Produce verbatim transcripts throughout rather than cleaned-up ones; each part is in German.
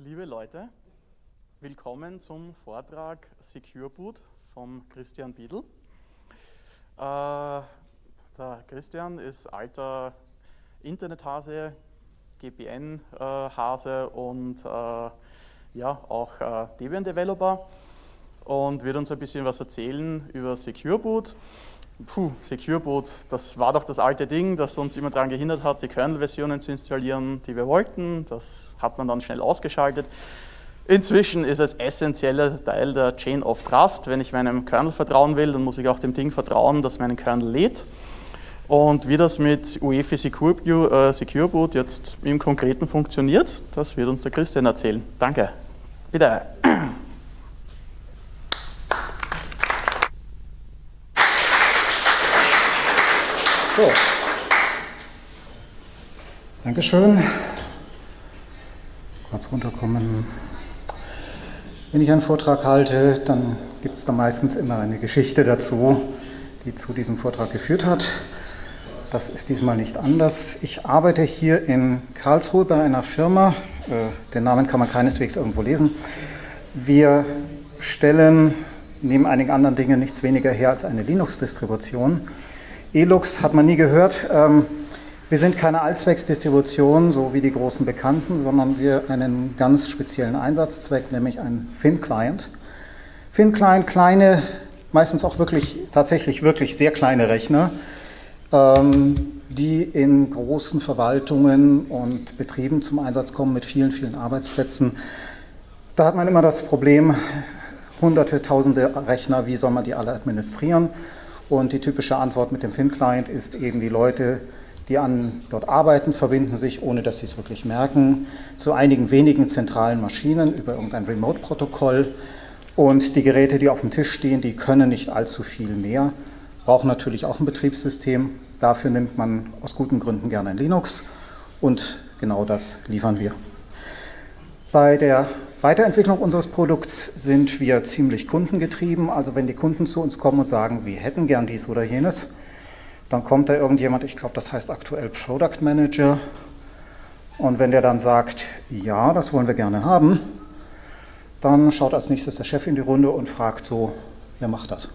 Liebe Leute, willkommen zum Vortrag Secure Boot von Christian Biedl. Äh, der Christian ist alter Internethase, G P N-Hase und äh, ja, auch äh, Debian-Developer und wird uns ein bisschen was erzählen über Secure Boot. Puh, Secure Boot, das war doch das alte Ding, das uns immer daran gehindert hat, die Kernel-Versionen zu installieren, die wir wollten. Das hat man dann schnell ausgeschaltet. Inzwischen ist es essentieller Teil der Chain of Trust. Wenn ich meinem Kernel vertrauen will, dann muss ich auch dem Ding vertrauen, dass mein Kernel lädt. Und wie das mit U E F I Secure, äh, Secure Boot jetzt im Konkreten funktioniert, das wird uns der Christian erzählen. Danke. Bitte. So, Dankeschön. Kurz runterkommen. Wenn ich einen Vortrag halte, dann gibt es da meistens immer eine Geschichte dazu, die zu diesem Vortrag geführt hat. Das ist diesmal nicht anders. Ich arbeite hier in Karlsruhe bei einer Firma, den Namen kann man keineswegs irgendwo lesen. Wir stellen neben einigen anderen Dingen nichts weniger her als eine Linux-Distribution. Elux hat man nie gehört. Wir sind keine Allzwecksdistribution, so wie die großen Bekannten, sondern wir einen ganz speziellen Einsatzzweck, nämlich einen Thin-Client. Thin-Client, kleine, meistens auch wirklich, tatsächlich wirklich sehr kleine Rechner, die in großen Verwaltungen und Betrieben zum Einsatz kommen mit vielen, vielen Arbeitsplätzen. Da hat man immer das Problem, hunderte, tausende Rechner, wie soll man die alle administrieren? Und die typische Antwort mit dem Thin-Client ist eben, die Leute, die an, dort arbeiten, verbinden sich, ohne dass sie es wirklich merken, zu einigen wenigen zentralen Maschinen über irgendein Remote-Protokoll. Und die Geräte, die auf dem Tisch stehen, die können nicht allzu viel mehr, brauchen natürlich auch ein Betriebssystem. Dafür nimmt man aus guten Gründen gerne ein Linux und genau das liefern wir. Bei der Weiterentwicklung unseres Produkts sind wir ziemlich kundengetrieben. Also wenn die Kunden zu uns kommen und sagen, wir hätten gern dies oder jenes, dann kommt da irgendjemand, ich glaube, das heißt aktuell Product Manager. Und wenn der dann sagt, ja, das wollen wir gerne haben, dann schaut als nächstes der Chef in die Runde und fragt so, wer macht das?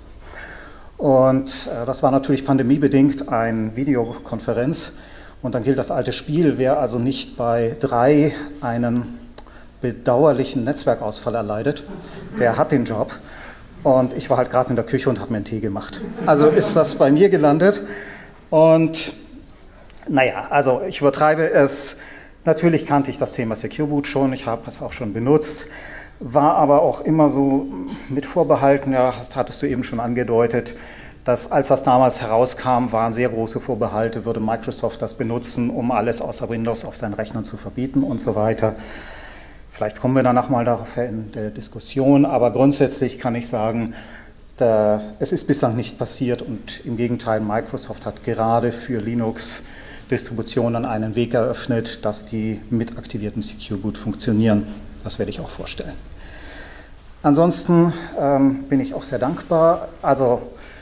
Und äh, das war natürlich pandemiebedingt eine Videokonferenz. Und dann gilt das alte Spiel, wer also nicht bei drei einen bedauerlichen Netzwerkausfall erleidet, der hat den Job. Und ich war halt gerade in der Küche und habe mir einen Tee gemacht. Also ist das bei mir gelandet. Und naja, also ich übertreibe es. Natürlich kannte ich das Thema Secure Boot schon, ich habe es auch schon benutzt, war aber auch immer so mit Vorbehalten, ja, das hattest du eben schon angedeutet, dass als das damals herauskam, waren sehr große Vorbehalte, würde Microsoft das benutzen, um alles außer Windows auf seinen Rechnern zu verbieten und so weiter. Vielleicht kommen wir danach mal darauf in der Diskussion, aber grundsätzlich kann ich sagen, da, es ist bislang nicht passiert und im Gegenteil, Microsoft hat gerade für Linux-Distributionen einen Weg eröffnet, dass die mit aktiviertem Secure Boot funktionieren. Das werde ich auch vorstellen. Ansonsten ähm, bin ich auch sehr dankbar. Also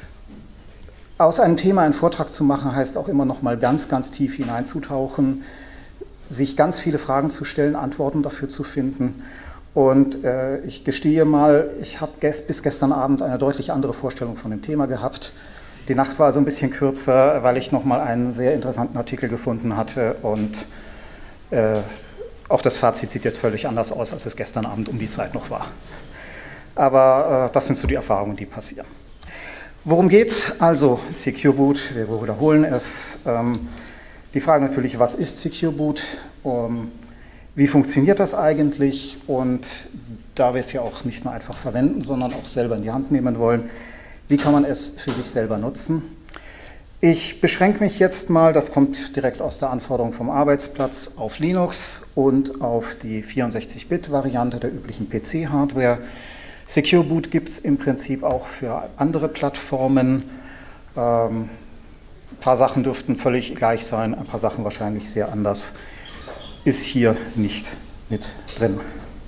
aus einem Thema einen Vortrag zu machen, heißt auch immer noch mal ganz, ganz tief hineinzutauchen, sich ganz viele Fragen zu stellen, Antworten dafür zu finden. Und äh, ich gestehe mal, ich habe gest- bis gestern Abend eine deutlich andere Vorstellung von dem Thema gehabt. Die Nacht war also ein bisschen kürzer, weil ich noch mal einen sehr interessanten Artikel gefunden hatte. Und äh, auch das Fazit sieht jetzt völlig anders aus, als es gestern Abend um die Zeit noch war. Aber äh, das sind so die Erfahrungen, die passieren. Worum geht's? Also Secure Boot, wir wiederholen es. Ähm, Die Frage natürlich, was ist Secure Boot, um, wie funktioniert das eigentlich, und da wir es ja auch nicht nur einfach verwenden, sondern auch selber in die Hand nehmen wollen, wie kann man es für sich selber nutzen? Ich beschränke mich jetzt mal, das kommt direkt aus der Anforderung vom Arbeitsplatz, auf Linux und auf die vierundsechzig Bit Variante der üblichen P C-Hardware. Secure Boot gibt es im Prinzip auch für andere Plattformen. Ähm, Ein paar Sachen dürften völlig gleich sein, ein paar Sachen wahrscheinlich sehr anders. Ist hier nicht mit drin.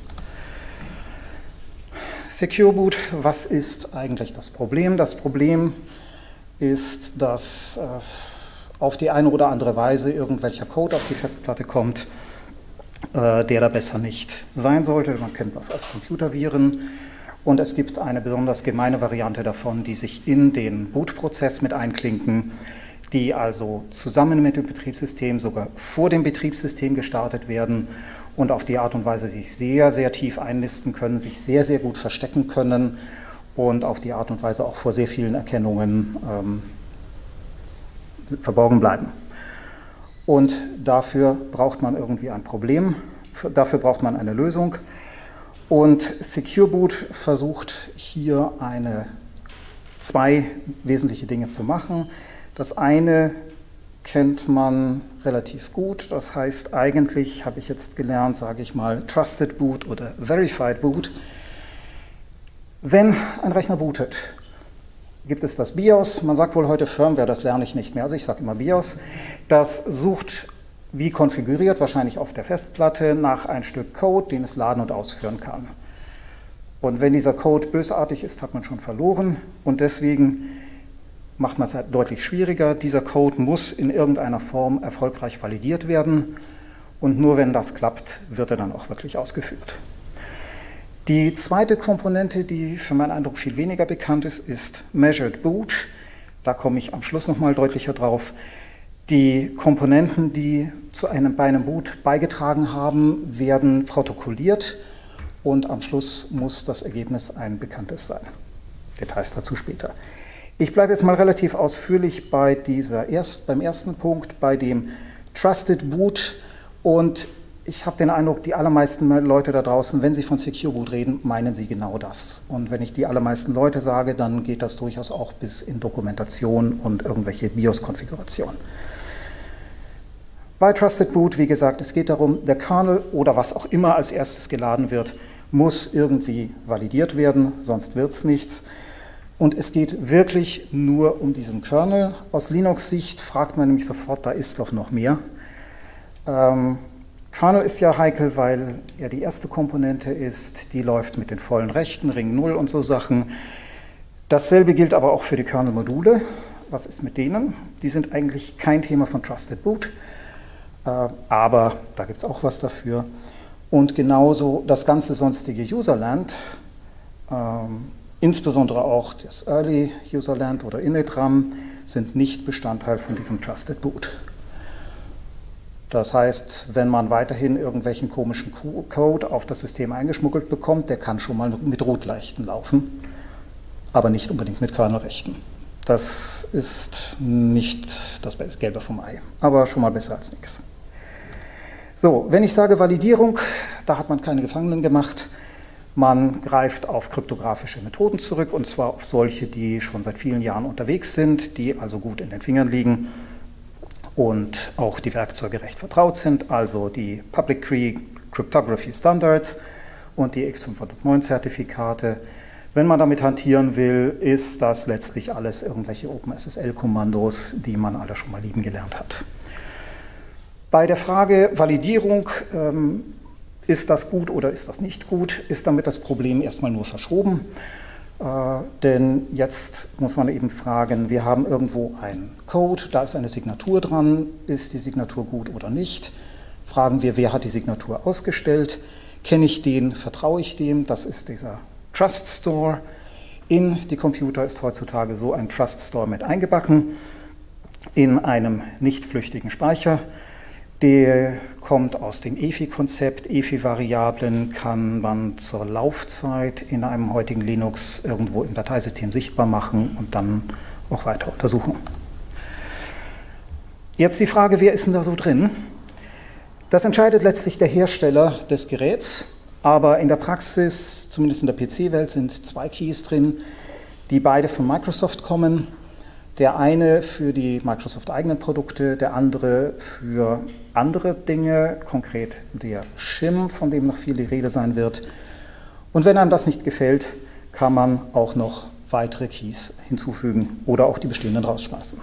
Secure Boot, was ist eigentlich das Problem? Das Problem ist, dass äh, auf die eine oder andere Weise irgendwelcher Code auf die Festplatte kommt, äh, der da besser nicht sein sollte. Man kennt das als Computerviren. Und es gibt eine besonders gemeine Variante davon, die sich in den Bootprozess mit einklinken, die also zusammen mit dem Betriebssystem sogar vor dem Betriebssystem gestartet werden und auf die Art und Weise sich sehr, sehr tief einnisten können, sich sehr, sehr gut verstecken können und auf die Art und Weise auch vor sehr vielen Erkennungen ähm, verborgen bleiben. Und dafür braucht man irgendwie ein Problem, dafür braucht man eine Lösung. Und Secure Boot versucht hier eine, zwei wesentliche Dinge zu machen. Das eine kennt man relativ gut, das heißt eigentlich, habe ich jetzt gelernt, sage ich mal, Trusted Boot oder Verified Boot. Wenn ein Rechner bootet, gibt es das BIOS, man sagt wohl heute Firmware, das lerne ich nicht mehr, also ich sage immer BIOS, das sucht wie konfiguriert, wahrscheinlich auf der Festplatte, nach ein Stück Code, den es laden und ausführen kann. Und wenn dieser Code bösartig ist, hat man schon verloren und deswegen macht man es halt deutlich schwieriger. Dieser Code muss in irgendeiner Form erfolgreich validiert werden und nur wenn das klappt, wird er dann auch wirklich ausgeführt. Die zweite Komponente, die für meinen Eindruck viel weniger bekannt ist, ist Measured Boot. Da komme ich am Schluss nochmal deutlicher drauf. Die Komponenten, die zu einem, bei einem Boot beigetragen haben, werden protokolliert und am Schluss muss das Ergebnis ein bekanntes sein. Details dazu später. Ich bleibe jetzt mal relativ ausführlich bei dieser erst, beim ersten Punkt, bei dem Trusted Boot und ich habe den Eindruck, die allermeisten Leute da draußen, wenn sie von Secure Boot reden, meinen sie genau das. Und wenn ich die allermeisten Leute sage, dann geht das durchaus auch bis in Dokumentation und irgendwelche BIOS-Konfigurationen. Bei Trusted Boot, wie gesagt, es geht darum, der Kernel oder was auch immer als erstes geladen wird, muss irgendwie validiert werden, sonst wird es nichts. Und es geht wirklich nur um diesen Kernel. Aus Linux-Sicht fragt man nämlich sofort, da ist doch noch mehr. Ähm, Kernel ist ja heikel, weil er die erste Komponente ist, die läuft mit den vollen Rechten, Ring null und so Sachen. Dasselbe gilt aber auch für die Kernel-Module. Was ist mit denen? Die sind eigentlich kein Thema von Trusted Boot. Aber da gibt es auch was dafür. Und genauso das ganze sonstige Userland, ähm, insbesondere auch das Early Userland oder initram, sind nicht Bestandteil von diesem Trusted Boot. Das heißt, wenn man weiterhin irgendwelchen komischen Code auf das System eingeschmuggelt bekommt, der kann schon mal mit Root-Rechten laufen, aber nicht unbedingt mit Kernelrechten. Das ist nicht das Gelbe vom Ei, aber schon mal besser als nichts. So, wenn ich sage Validierung, da hat man keine Gefangenen gemacht. Man greift auf kryptografische Methoden zurück, und zwar auf solche, die schon seit vielen Jahren unterwegs sind, die also gut in den Fingern liegen und auch die Werkzeuge recht vertraut sind, also die Public Key Cryptography Standards und die X fünfhundertneun Zertifikate. Wenn man damit hantieren will, ist das letztlich alles irgendwelche OpenSSL-Kommandos, die man alle schon mal lieben gelernt hat. Bei der Frage Validierung, ähm, ist das gut oder ist das nicht gut, ist damit das Problem erstmal nur verschoben. Äh, denn jetzt muss man eben fragen, wir haben irgendwo einen Code, da ist eine Signatur dran, ist die Signatur gut oder nicht? Fragen wir, wer hat die Signatur ausgestellt? Kenne ich den, vertraue ich dem? Das ist dieser Trust Store. In die Computer ist heutzutage so ein Trust Store mit eingebacken, in einem nicht flüchtigen Speicher. Der kommt aus dem E F I-Konzept. E F I-Variablen kann man zur Laufzeit in einem heutigen Linux irgendwo im Dateisystem sichtbar machen und dann auch weiter untersuchen. Jetzt die Frage, wer ist denn da so drin? Das entscheidet letztlich der Hersteller des Geräts, aber in der Praxis, zumindest in der P C-Welt, sind zwei Keys drin, die beide von Microsoft kommen. Der eine für die Microsoft-eigenen Produkte, der andere für andere Dinge, konkret der Shim, von dem noch viel die Rede sein wird. Und wenn einem das nicht gefällt, kann man auch noch weitere Keys hinzufügen oder auch die bestehenden rausschmeißen.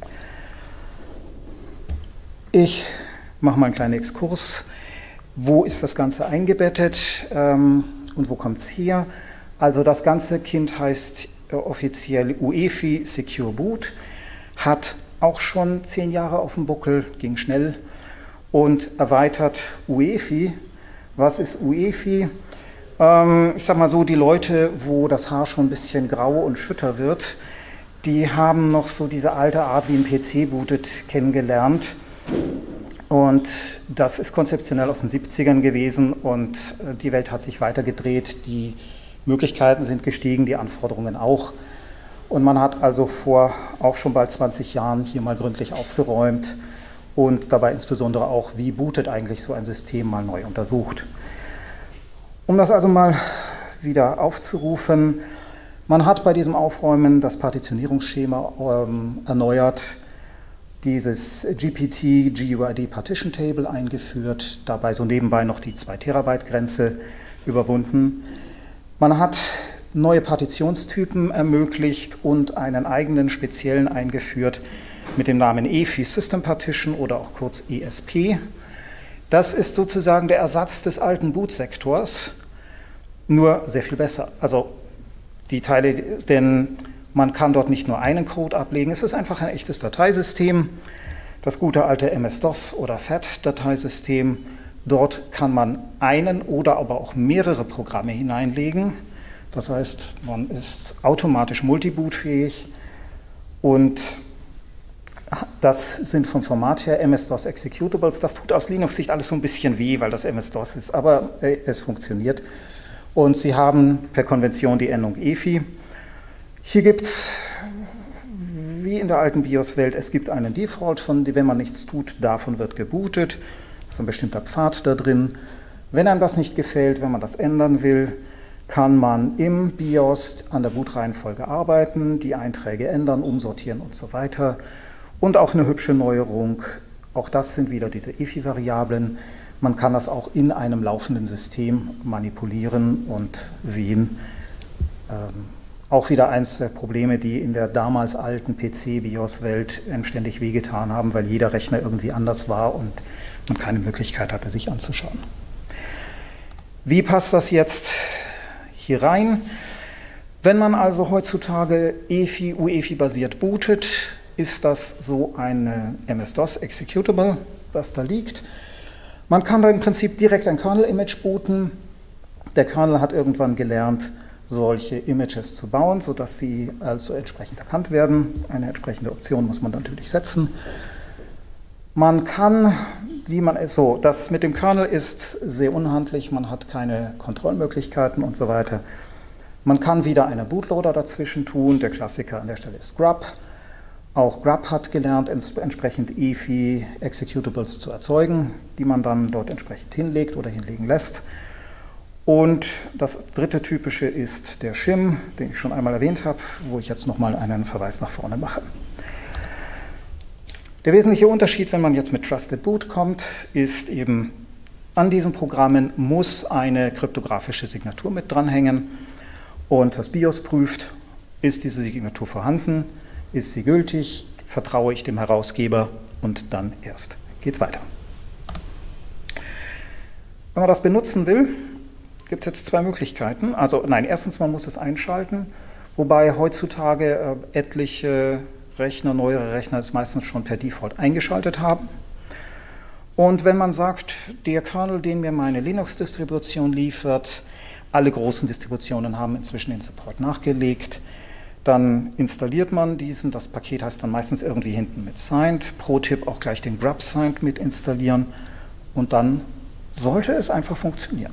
Ich mache mal einen kleinen Exkurs. Wo ist das Ganze eingebettet ähm, und wo kommt es her? Also das ganze Kind heißt offiziell U E F I Secure Boot, hat auch schon zehn Jahre auf dem Buckel, ging schnell und erweitert U E F I. Was ist U E F I? Ähm, ich sag mal so, die Leute, wo das Haar schon ein bisschen grau und schütter wird, die haben noch so diese alte Art, wie ein P C bootet, kennengelernt. Und das ist konzeptionell aus den siebzigern gewesen und die Welt hat sich weitergedreht, die Möglichkeiten sind gestiegen, die Anforderungen auch. Und man hat also vor auch schon bald zwanzig Jahren hier mal gründlich aufgeräumt und dabei insbesondere auch, wie bootet eigentlich so ein System, mal neu untersucht. Um das also mal wieder aufzurufen, man hat bei diesem Aufräumen das Partitionierungsschema ähm, erneuert, dieses G P T, G U I D Partition Table eingeführt, dabei so nebenbei noch die zwei Terabyte Grenze überwunden. Man hat neue Partitionstypen ermöglicht und einen eigenen speziellen eingeführt mit dem Namen E F I System Partition oder auch kurz E S P. Das ist sozusagen der Ersatz des alten Bootsektors, nur sehr viel besser. Also die Teile, denn man kann dort nicht nur einen Code ablegen, es ist einfach ein echtes Dateisystem, das gute alte M S DOS oder F A T-Dateisystem. Dort kann man einen oder aber auch mehrere Programme hineinlegen. Das heißt, man ist automatisch multibootfähig und das sind vom Format her M S DOS Executables. Das tut aus Linux-Sicht alles so ein bisschen weh, weil das M S DOS ist, aber es funktioniert. Und Sie haben per Konvention die Endung E F I. Hier gibt es, wie in der alten BIOS-Welt, es gibt einen Default, von dem, wenn man nichts tut, davon wird gebootet. Das ist ein bestimmter Pfad da drin. Wenn einem das nicht gefällt, wenn man das ändern will, kann man im BIOS an der Bootreihenfolge arbeiten, die Einträge ändern, umsortieren und so weiter. Und auch eine hübsche Neuerung, auch das sind wieder diese E F I-Variablen. Man kann das auch in einem laufenden System manipulieren und sehen. Ähm, auch wieder eins der Probleme, die in der damals alten P C-BIOS-Welt ständig wehgetan haben, weil jeder Rechner irgendwie anders war und man keine Möglichkeit hatte, sich anzuschauen. Wie passt das jetzt hier rein? Wenn man also heutzutage E F I, U E F I-basiert bootet, ist das so ein M S DOS Executable, das da liegt. Man kann da im Prinzip direkt ein Kernel-Image booten. Der Kernel hat irgendwann gelernt, solche Images zu bauen, sodass sie also entsprechend erkannt werden. Eine entsprechende Option muss man natürlich setzen. Man kann, wie man es so, das mit dem Kernel ist sehr unhandlich, man hat keine Kontrollmöglichkeiten und so weiter. Man kann wieder einen Bootloader dazwischen tun, der Klassiker an der Stelle ist grub. Auch grub hat gelernt, entsprechend E F I-Executables zu erzeugen, die man dann dort entsprechend hinlegt oder hinlegen lässt. Und das dritte typische ist der Shim, den ich schon einmal erwähnt habe, wo ich jetzt nochmal einen Verweis nach vorne mache. Der wesentliche Unterschied, wenn man jetzt mit Trusted Boot kommt, ist eben, an diesen Programmen muss eine kryptografische Signatur mit dranhängen und das BIOS prüft, ist diese Signatur vorhanden, ist sie gültig, vertraue ich dem Herausgeber und dann erst geht's weiter. Wenn man das benutzen will, gibt es jetzt zwei Möglichkeiten. Also nein, erstens, man muss es einschalten, wobei heutzutage äh, etliche Rechner, neuere Rechner es meistens schon per Default eingeschaltet haben. Und wenn man sagt, der Kernel, den mir meine Linux-Distribution liefert, alle großen Distributionen haben inzwischen den Support nachgelegt, dann installiert man diesen, das Paket heißt dann meistens irgendwie hinten mit Signed, Pro-Tipp auch gleich den grub Signed mit installieren und dann sollte es einfach funktionieren.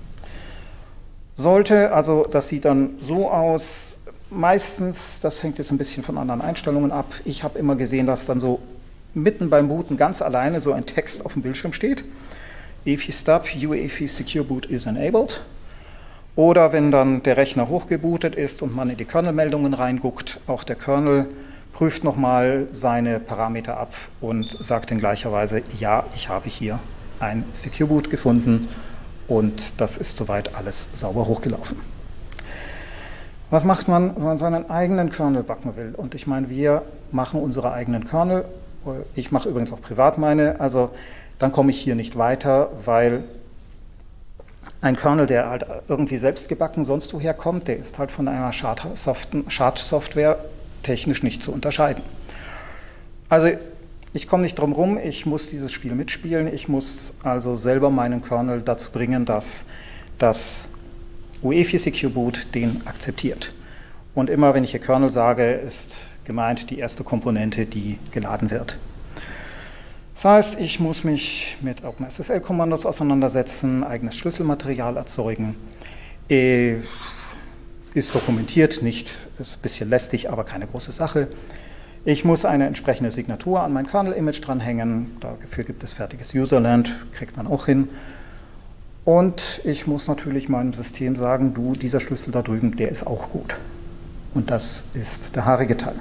Sollte, also das sieht dann so aus, meistens, das hängt jetzt ein bisschen von anderen Einstellungen ab, ich habe immer gesehen, dass dann so mitten beim Booten ganz alleine so ein Text auf dem Bildschirm steht, E F I Stub, U E F I Secure Boot is enabled. Oder wenn dann der Rechner hochgebootet ist und man in die Kernel-Meldungen reinguckt, auch der Kernel prüft nochmal seine Parameter ab und sagt in gleicher Weise, ja, ich habe hier ein Secure Boot gefunden und das ist soweit alles sauber hochgelaufen. Was macht man, wenn man seinen eigenen Kernel backen will? Und ich meine, wir machen unsere eigenen Kernel, ich mache übrigens auch privat meine, also dann komme ich hier nicht weiter, weil ein Kernel, der halt irgendwie selbst gebacken sonst woher kommt, der ist halt von einer Schadsoftware technisch nicht zu unterscheiden. Also Ich komme nicht drum rum, ich muss dieses Spiel mitspielen. Ich muss also selber meinen Kernel dazu bringen, dass das U E F I Secure Boot den akzeptiert. Und immer, wenn ich hier Kernel sage, ist gemeint die erste Komponente, die geladen wird. Das heißt, ich muss mich mit OpenSSL-Kommandos auseinandersetzen, eigenes Schlüsselmaterial erzeugen. Ist dokumentiert, nicht, ist ein bisschen lästig, aber keine große Sache. Ich muss eine entsprechende Signatur an mein Kernel-Image dranhängen. Dafür gibt es fertiges Userland, kriegt man auch hin. Und ich muss natürlich meinem System sagen, du, dieser Schlüssel da drüben, der ist auch gut. Und das ist der haarige Teil.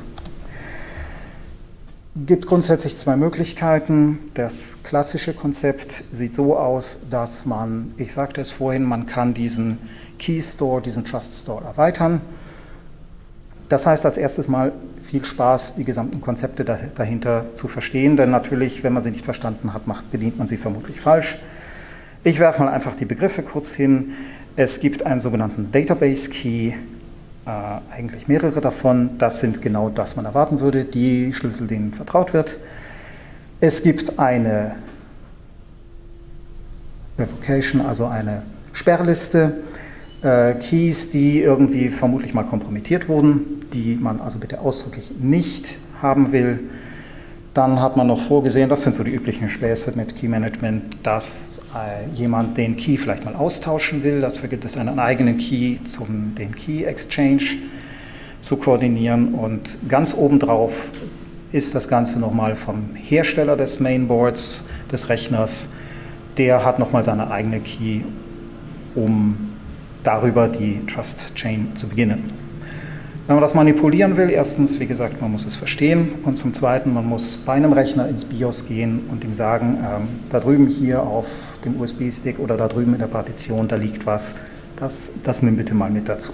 Es gibt grundsätzlich zwei Möglichkeiten. Das klassische Konzept sieht so aus, dass man, ich sagte es vorhin, man kann diesen Key Store, diesen Trust Store erweitern. Das heißt als erstes mal viel Spaß, die gesamten Konzepte dahinter zu verstehen, denn natürlich, wenn man sie nicht verstanden hat, macht, bedient man sie vermutlich falsch. Ich werfe mal einfach die Begriffe kurz hin. Es gibt einen sogenannten Database Key, äh, eigentlich mehrere davon. Das sind genau das, was man erwarten würde, die Schlüssel, denen vertraut wird. Es gibt eine Revocation, also eine Sperrliste, äh, Keys, die irgendwie vermutlich mal kompromittiert wurden, die man also bitte ausdrücklich nicht haben will. Dann hat man noch vorgesehen, das sind so die üblichen Späße mit Key Management, dass äh, jemand den Key vielleicht mal austauschen will. Dafür gibt es einen eigenen Key, um den Key Exchange zu koordinieren. Und ganz obendrauf ist das Ganze nochmal vom Hersteller des Mainboards, des Rechners. Der hat nochmal seine eigene Key, um darüber die Trust Chain zu beginnen. Wenn man das manipulieren will, erstens, wie gesagt, man muss es verstehen und zum Zweiten, man muss bei einem Rechner ins BIOS gehen und ihm sagen, ähm, da drüben hier auf dem U S B-Stick oder da drüben in der Partition, da liegt was, das, das nimm bitte mal mit dazu.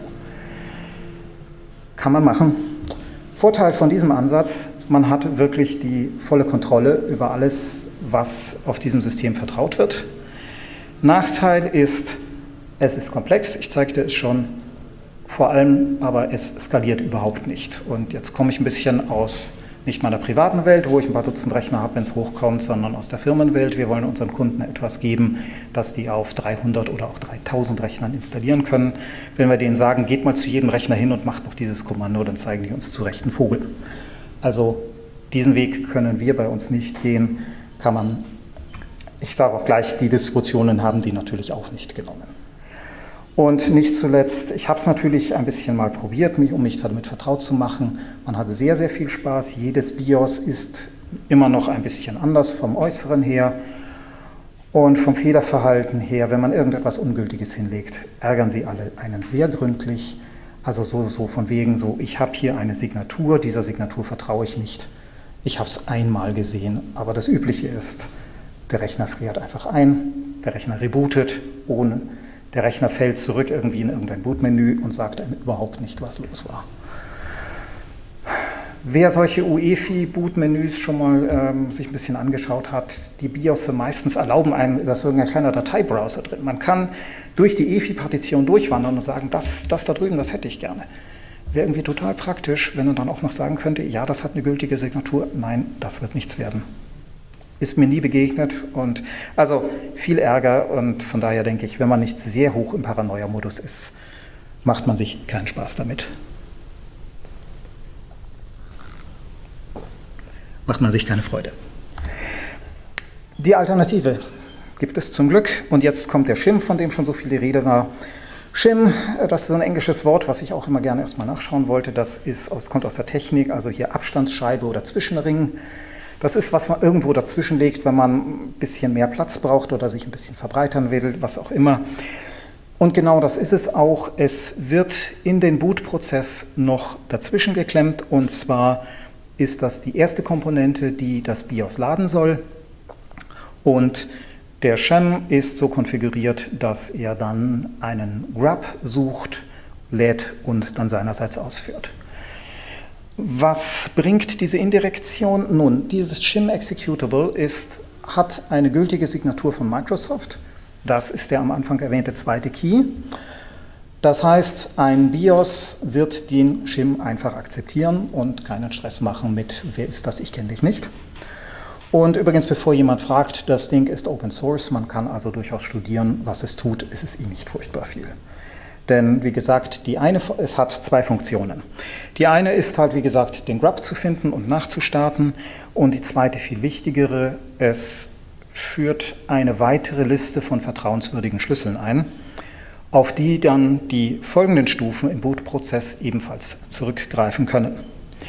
Kann man machen. Vorteil von diesem Ansatz, man hat wirklich die volle Kontrolle über alles, was auf diesem System vertraut wird. Nachteil ist, es ist komplex, ich zeigte es schon. Vor allem aber es skaliert überhaupt nicht. Und jetzt komme ich ein bisschen aus nicht meiner privaten Welt, wo ich ein paar Dutzend Rechner habe, wenn es hochkommt, sondern aus der Firmenwelt. Wir wollen unseren Kunden etwas geben, dass die auf dreihundert oder auch dreitausend Rechnern installieren können. Wenn wir denen sagen, geht mal zu jedem Rechner hin und macht noch dieses Kommando, dann zeigen die uns zurecht einen Vogel. Also diesen Weg können wir bei uns nicht gehen. Kann man, ich sage auch gleich, die Distributionen haben die natürlich auch nicht genommen. Und nicht zuletzt, ich habe es natürlich ein bisschen mal probiert, mich, um mich damit vertraut zu machen. Man hat sehr, sehr viel Spaß. Jedes BIOS ist immer noch ein bisschen anders vom Äußeren her. Und vom Fehlerverhalten her, wenn man irgendetwas Ungültiges hinlegt, ärgern sie alle einen sehr gründlich. Also so, so von wegen so, ich habe hier eine Signatur, dieser Signatur vertraue ich nicht. Ich habe es einmal gesehen, aber das Übliche ist, der Rechner friert einfach ein, der Rechner rebootet ohne... Der Rechner fällt zurück irgendwie in irgendein Bootmenü und sagt einem überhaupt nicht, was los war. Wer solche U E F I-Bootmenüs schon mal ähm, sich ein bisschen angeschaut hat, die BIOS meistens erlauben einem, da ist irgendein kleiner Dateibrowser drin. Man kann durch die E F I-Partition durchwandern und sagen, das, das da drüben, das hätte ich gerne. Wäre irgendwie total praktisch, wenn man dann auch noch sagen könnte, ja, das hat eine gültige Signatur, nein, das wird nichts werden. Ist mir nie begegnet und also viel Ärger und von daher denke ich, wenn man nicht sehr hoch im Paranoia-Modus ist, macht man sich keinen Spaß damit. Macht man sich keine Freude. Die Alternative gibt es zum Glück und jetzt kommt der Shim, von dem schon so viele Rede war. Shim, das ist so ein englisches Wort, was ich auch immer gerne erstmal nachschauen wollte, das ist aus, kommt aus der Technik, also hier Abstandsscheibe oder Zwischenring. Das ist, was man irgendwo dazwischen legt, wenn man ein bisschen mehr Platz braucht oder sich ein bisschen verbreitern will, was auch immer. Und genau das ist es auch. Es wird in den Bootprozess noch dazwischen geklemmt. Und zwar ist das die erste Komponente, die das BIOS laden soll. Und der Shim ist so konfiguriert, dass er dann einen Grub sucht, lädt und dann seinerseits ausführt. Was bringt diese Indirektion? Nun, dieses Shim Executable ist, hat eine gültige Signatur von Microsoft. Das ist der am Anfang erwähnte zweite Key. Das heißt, ein BIOS wird den Shim einfach akzeptieren und keinen Stress machen mit, wer ist das, ich kenne dich nicht. Und übrigens, bevor jemand fragt, das Ding ist Open Source, man kann also durchaus studieren, was es tut, ist es eh nicht furchtbar viel. Denn wie gesagt, die eine, es hat zwei Funktionen. Die eine ist halt, wie gesagt, den grub zu finden und nachzustarten. Und die zweite, viel wichtigere, es führt eine weitere Liste von vertrauenswürdigen Schlüsseln ein, auf die dann die folgenden Stufen im Bootprozess ebenfalls zurückgreifen können.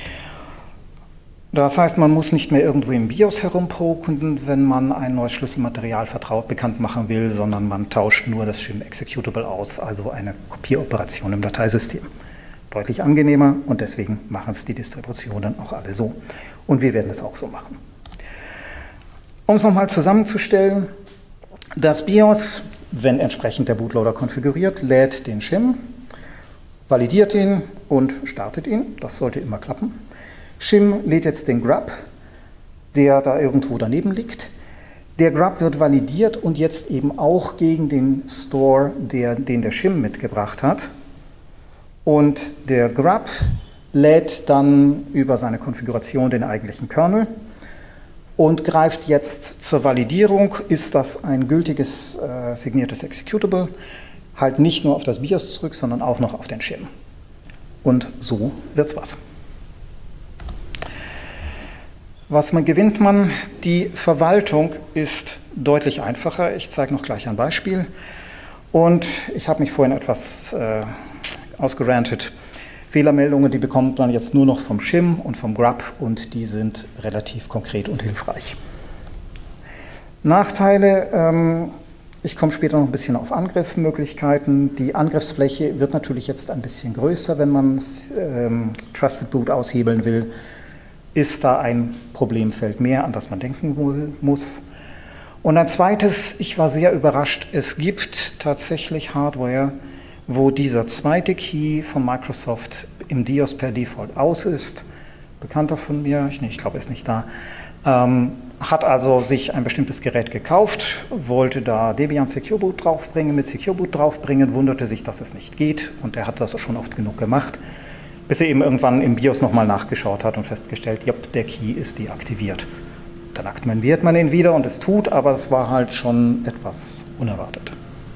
Das heißt, man muss nicht mehr irgendwo im BIOS herumpoken, wenn man ein neues Schlüsselmaterial vertraut bekannt machen will, sondern man tauscht nur das Shim-Executable aus, also eine Kopieroperation im Dateisystem. Deutlich angenehmer und deswegen machen es die Distributionen auch alle so. Und wir werden es auch so machen. Um es nochmal zusammenzustellen, das BIOS, wenn entsprechend der Bootloader konfiguriert, lädt den Shim, validiert ihn und startet ihn. Das sollte immer klappen. Shim lädt jetzt den grub, der da irgendwo daneben liegt. Der grub wird validiert und jetzt eben auch gegen den Store, der, den der Shim mitgebracht hat. Und der grub lädt dann über seine Konfiguration den eigentlichen Kernel und greift jetzt zur Validierung, ist das ein gültiges äh, signiertes Executable, halt nicht nur auf das BIOS zurück, sondern auch noch auf den Shim. Und so wird's was. Was man gewinnt man? Die Verwaltung ist deutlich einfacher. Ich zeige noch gleich ein Beispiel. Und ich habe mich vorhin etwas äh, ausgerantet. Fehlermeldungen, die bekommt man jetzt nur noch vom Shim und vom grub und die sind relativ konkret und hilfreich. Nachteile, ähm, ich komme später noch ein bisschen auf Angriffsmöglichkeiten. Die Angriffsfläche wird natürlich jetzt ein bisschen größer, wenn man ähm, Trusted Boot aushebeln will. Ist da ein Problemfeld mehr, an das man denken muss. Und ein zweites, ich war sehr überrascht, es gibt tatsächlich Hardware, wo dieser zweite Key von Microsoft im BIOS per Default aus ist. Bekannter von mir, ich, nee, ich glaube, er ist nicht da, ähm, hat also sich ein bestimmtes Gerät gekauft, wollte da Debian Secure Boot draufbringen, mit Secure Boot draufbringen, wunderte sich, dass es nicht geht und er hat das schon oft genug gemacht, bis er eben irgendwann im BIOS nochmal nachgeschaut hat und festgestellt, ja, der Key ist deaktiviert. Dann aktiviert man ihn wieder und es tut, aber es war halt schon etwas unerwartet.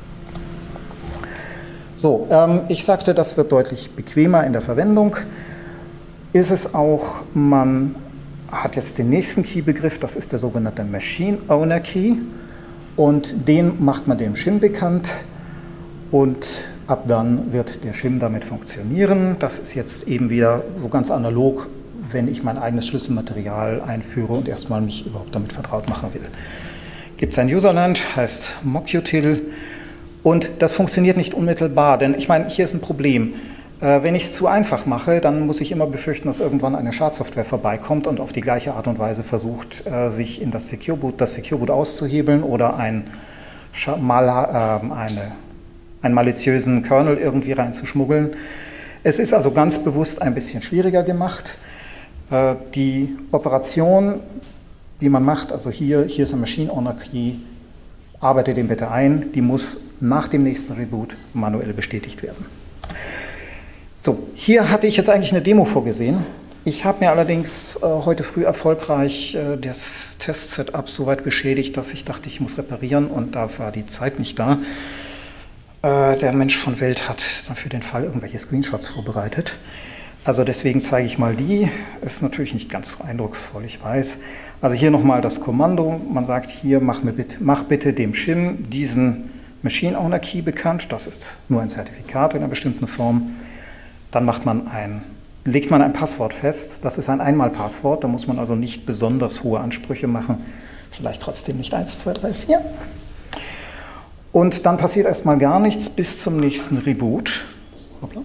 So, ähm, ich sagte, das wird deutlich bequemer in der Verwendung. Ist es auch, man hat jetzt den nächsten Key-Begriff, das ist der sogenannte Machine Owner Key und den macht man dem Shim bekannt und ab dann wird der Shim damit funktionieren. Das ist jetzt eben wieder so ganz analog, wenn ich mein eigenes Schlüsselmaterial einführe und erstmal mich überhaupt damit vertraut machen will. Gibt es ein Userland, heißt mocutil und das funktioniert nicht unmittelbar, denn ich meine, hier ist ein Problem. Äh, wenn ich es zu einfach mache, dann muss ich immer befürchten, dass irgendwann eine Schadsoftware vorbeikommt und auf die gleiche Art und Weise versucht, äh, sich in das Secure Boot, das Secure Boot auszuhebeln oder ein, mal, äh, eine einen maliziösen Kernel irgendwie reinzuschmuggeln. Es ist also ganz bewusst ein bisschen schwieriger gemacht. Die Operation, die man macht, also hier, hier ist ein Machine Owner Key, arbeite den bitte ein, die muss nach dem nächsten Reboot manuell bestätigt werden. So, hier hatte ich jetzt eigentlich eine Demo vorgesehen. Ich habe mir allerdings äh, heute früh erfolgreich äh, das Test-Setup so weit beschädigt, dass ich dachte, ich muss reparieren und da war die Zeit nicht da. Der Mensch von Welt hat für den Fall irgendwelche Screenshots vorbereitet. Also deswegen zeige ich mal die. Ist natürlich nicht ganz so eindrucksvoll, ich weiß. Also hier nochmal das Kommando. Man sagt hier, mach, mir bitte, mach bitte dem Shim diesen Machine Owner Key bekannt. Das ist nur ein Zertifikat in einer bestimmten Form. Dann macht man ein, legt man ein Passwort fest. Das ist ein Einmalpasswort. Da muss man also nicht besonders hohe Ansprüche machen. Vielleicht trotzdem nicht eins, zwei, drei, vier. Und dann passiert erstmal gar nichts bis zum nächsten Reboot. Hoppla.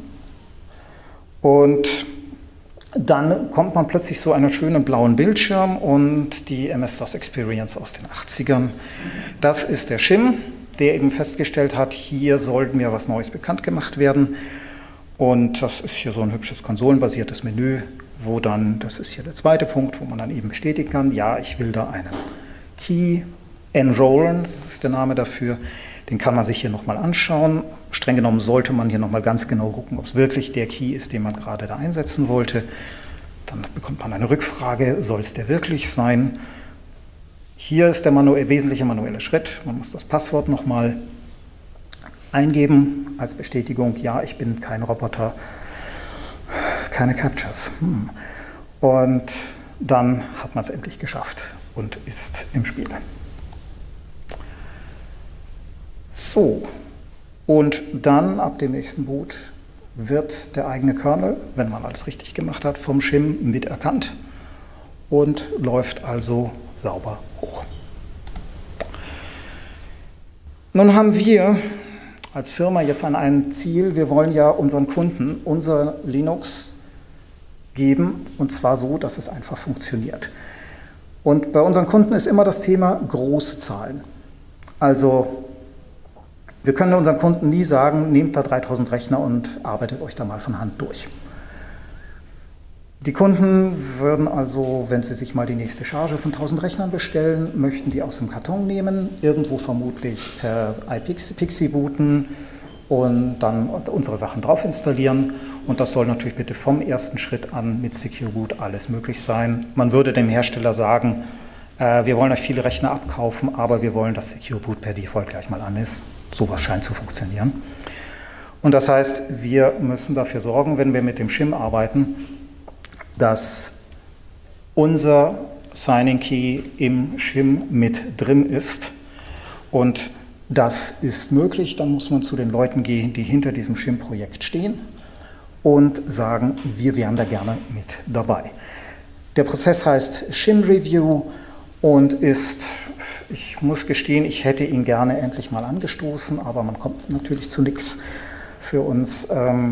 Und dann kommt man plötzlich so einen schönen blauen Bildschirm und die M S-DOS Experience aus den achtzigern. Das ist der Shim, der eben festgestellt hat, hier soll mir was Neues bekannt gemacht werden. Und das ist hier so ein hübsches konsolenbasiertes Menü, wo dann, das ist hier der zweite Punkt, wo man dann eben bestätigen kann, ja, ich will da einen Key enrollen, das ist der Name dafür. Den kann man sich hier nochmal anschauen. Streng genommen sollte man hier nochmal ganz genau gucken, ob es wirklich der Key ist, den man gerade da einsetzen wollte. Dann bekommt man eine Rückfrage, soll es der wirklich sein? Hier ist der manuell, wesentliche manuelle Schritt. Man muss das Passwort nochmal eingeben als Bestätigung. Ja, ich bin kein Roboter, keine Captchas. Hm. Und dann hat man es endlich geschafft und ist im Spiel. So, und dann ab dem nächsten Boot wird der eigene Kernel, wenn man alles richtig gemacht hat, vom Shim mit erkannt und läuft also sauber hoch. Nun haben wir als Firma jetzt an ein Ziel, wir wollen ja unseren Kunden unser Linux geben und zwar so, dass es einfach funktioniert. Und bei unseren Kunden ist immer das Thema große Zahlen. Also wir können unseren Kunden nie sagen, nehmt da dreitausend Rechner und arbeitet euch da mal von Hand durch. Die Kunden würden also, wenn sie sich mal die nächste Charge von tausend Rechnern bestellen, möchten die aus dem Karton nehmen, irgendwo vermutlich per iPixie booten und dann unsere Sachen drauf installieren. Und das soll natürlich bitte vom ersten Schritt an mit Secure Boot alles möglich sein. Man würde dem Hersteller sagen, äh, wir wollen euch viele Rechner abkaufen, aber wir wollen, dass Secure Boot per Default gleich mal an ist. Sowas scheint zu funktionieren. Und das heißt, wir müssen dafür sorgen, wenn wir mit dem Shim arbeiten, dass unser Signing Key im Shim mit drin ist. Und das ist möglich. Dann muss man zu den Leuten gehen, die hinter diesem Shim-Projekt stehen und sagen, wir wären da gerne mit dabei. Der Prozess heißt Shim Review und ist, ich muss gestehen, ich hätte ihn gerne endlich mal angestoßen, aber man kommt natürlich zu nichts für uns.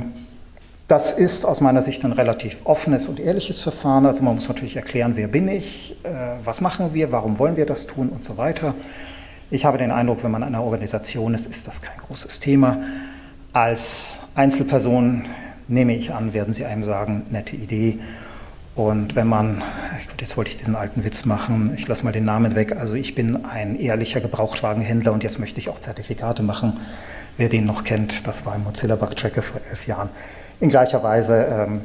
Das ist aus meiner Sicht ein relativ offenes und ehrliches Verfahren. Also man muss natürlich erklären, wer bin ich, was machen wir, warum wollen wir das tun und so weiter. Ich habe den Eindruck, wenn man in einer Organisation ist, ist das kein großes Thema. Als Einzelperson nehme ich an, werden Sie einem sagen, nette Idee. Und wenn man, gut, jetzt wollte ich diesen alten Witz machen, ich lasse mal den Namen weg, also ich bin ein ehrlicher Gebrauchtwagenhändler und jetzt möchte ich auch Zertifikate machen. Wer den noch kennt, das war ein Mozilla Bug Tracker vor elf Jahren. In gleicher Weise ähm,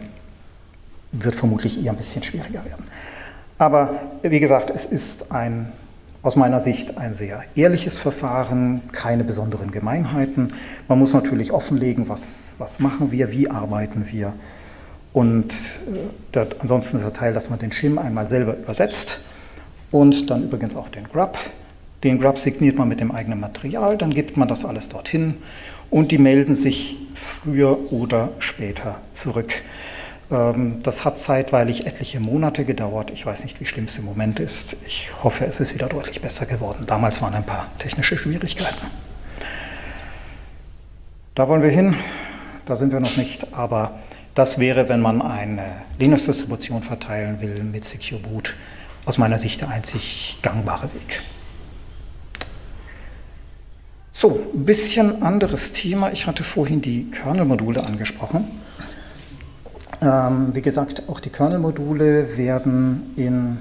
wird vermutlich eher ein bisschen schwieriger werden. Aber wie gesagt, es ist ein, aus meiner Sicht ein sehr ehrliches Verfahren, keine besonderen Gemeinheiten. Man muss natürlich offenlegen, was, was machen wir, wie arbeiten wir. Und äh, ansonsten ist der Teil, dass man den Shim einmal selber übersetzt und dann übrigens auch den Grub. Den Grub signiert man mit dem eigenen Material, dann gibt man das alles dorthin und die melden sich früher oder später zurück. Ähm, das hat zeitweilig etliche Monate gedauert. Ich weiß nicht, wie schlimm es im Moment ist. Ich hoffe, es ist wieder deutlich besser geworden. Damals waren ein paar technische Schwierigkeiten. Da wollen wir hin, da sind wir noch nicht, aber das wäre, wenn man eine Linux-Distribution verteilen will, mit Secure Boot aus meiner Sicht der einzig gangbare Weg. So, ein bisschen anderes Thema. Ich hatte vorhin die Kernel-Module angesprochen. Ähm, wie gesagt, auch die Kernel-Module werden in,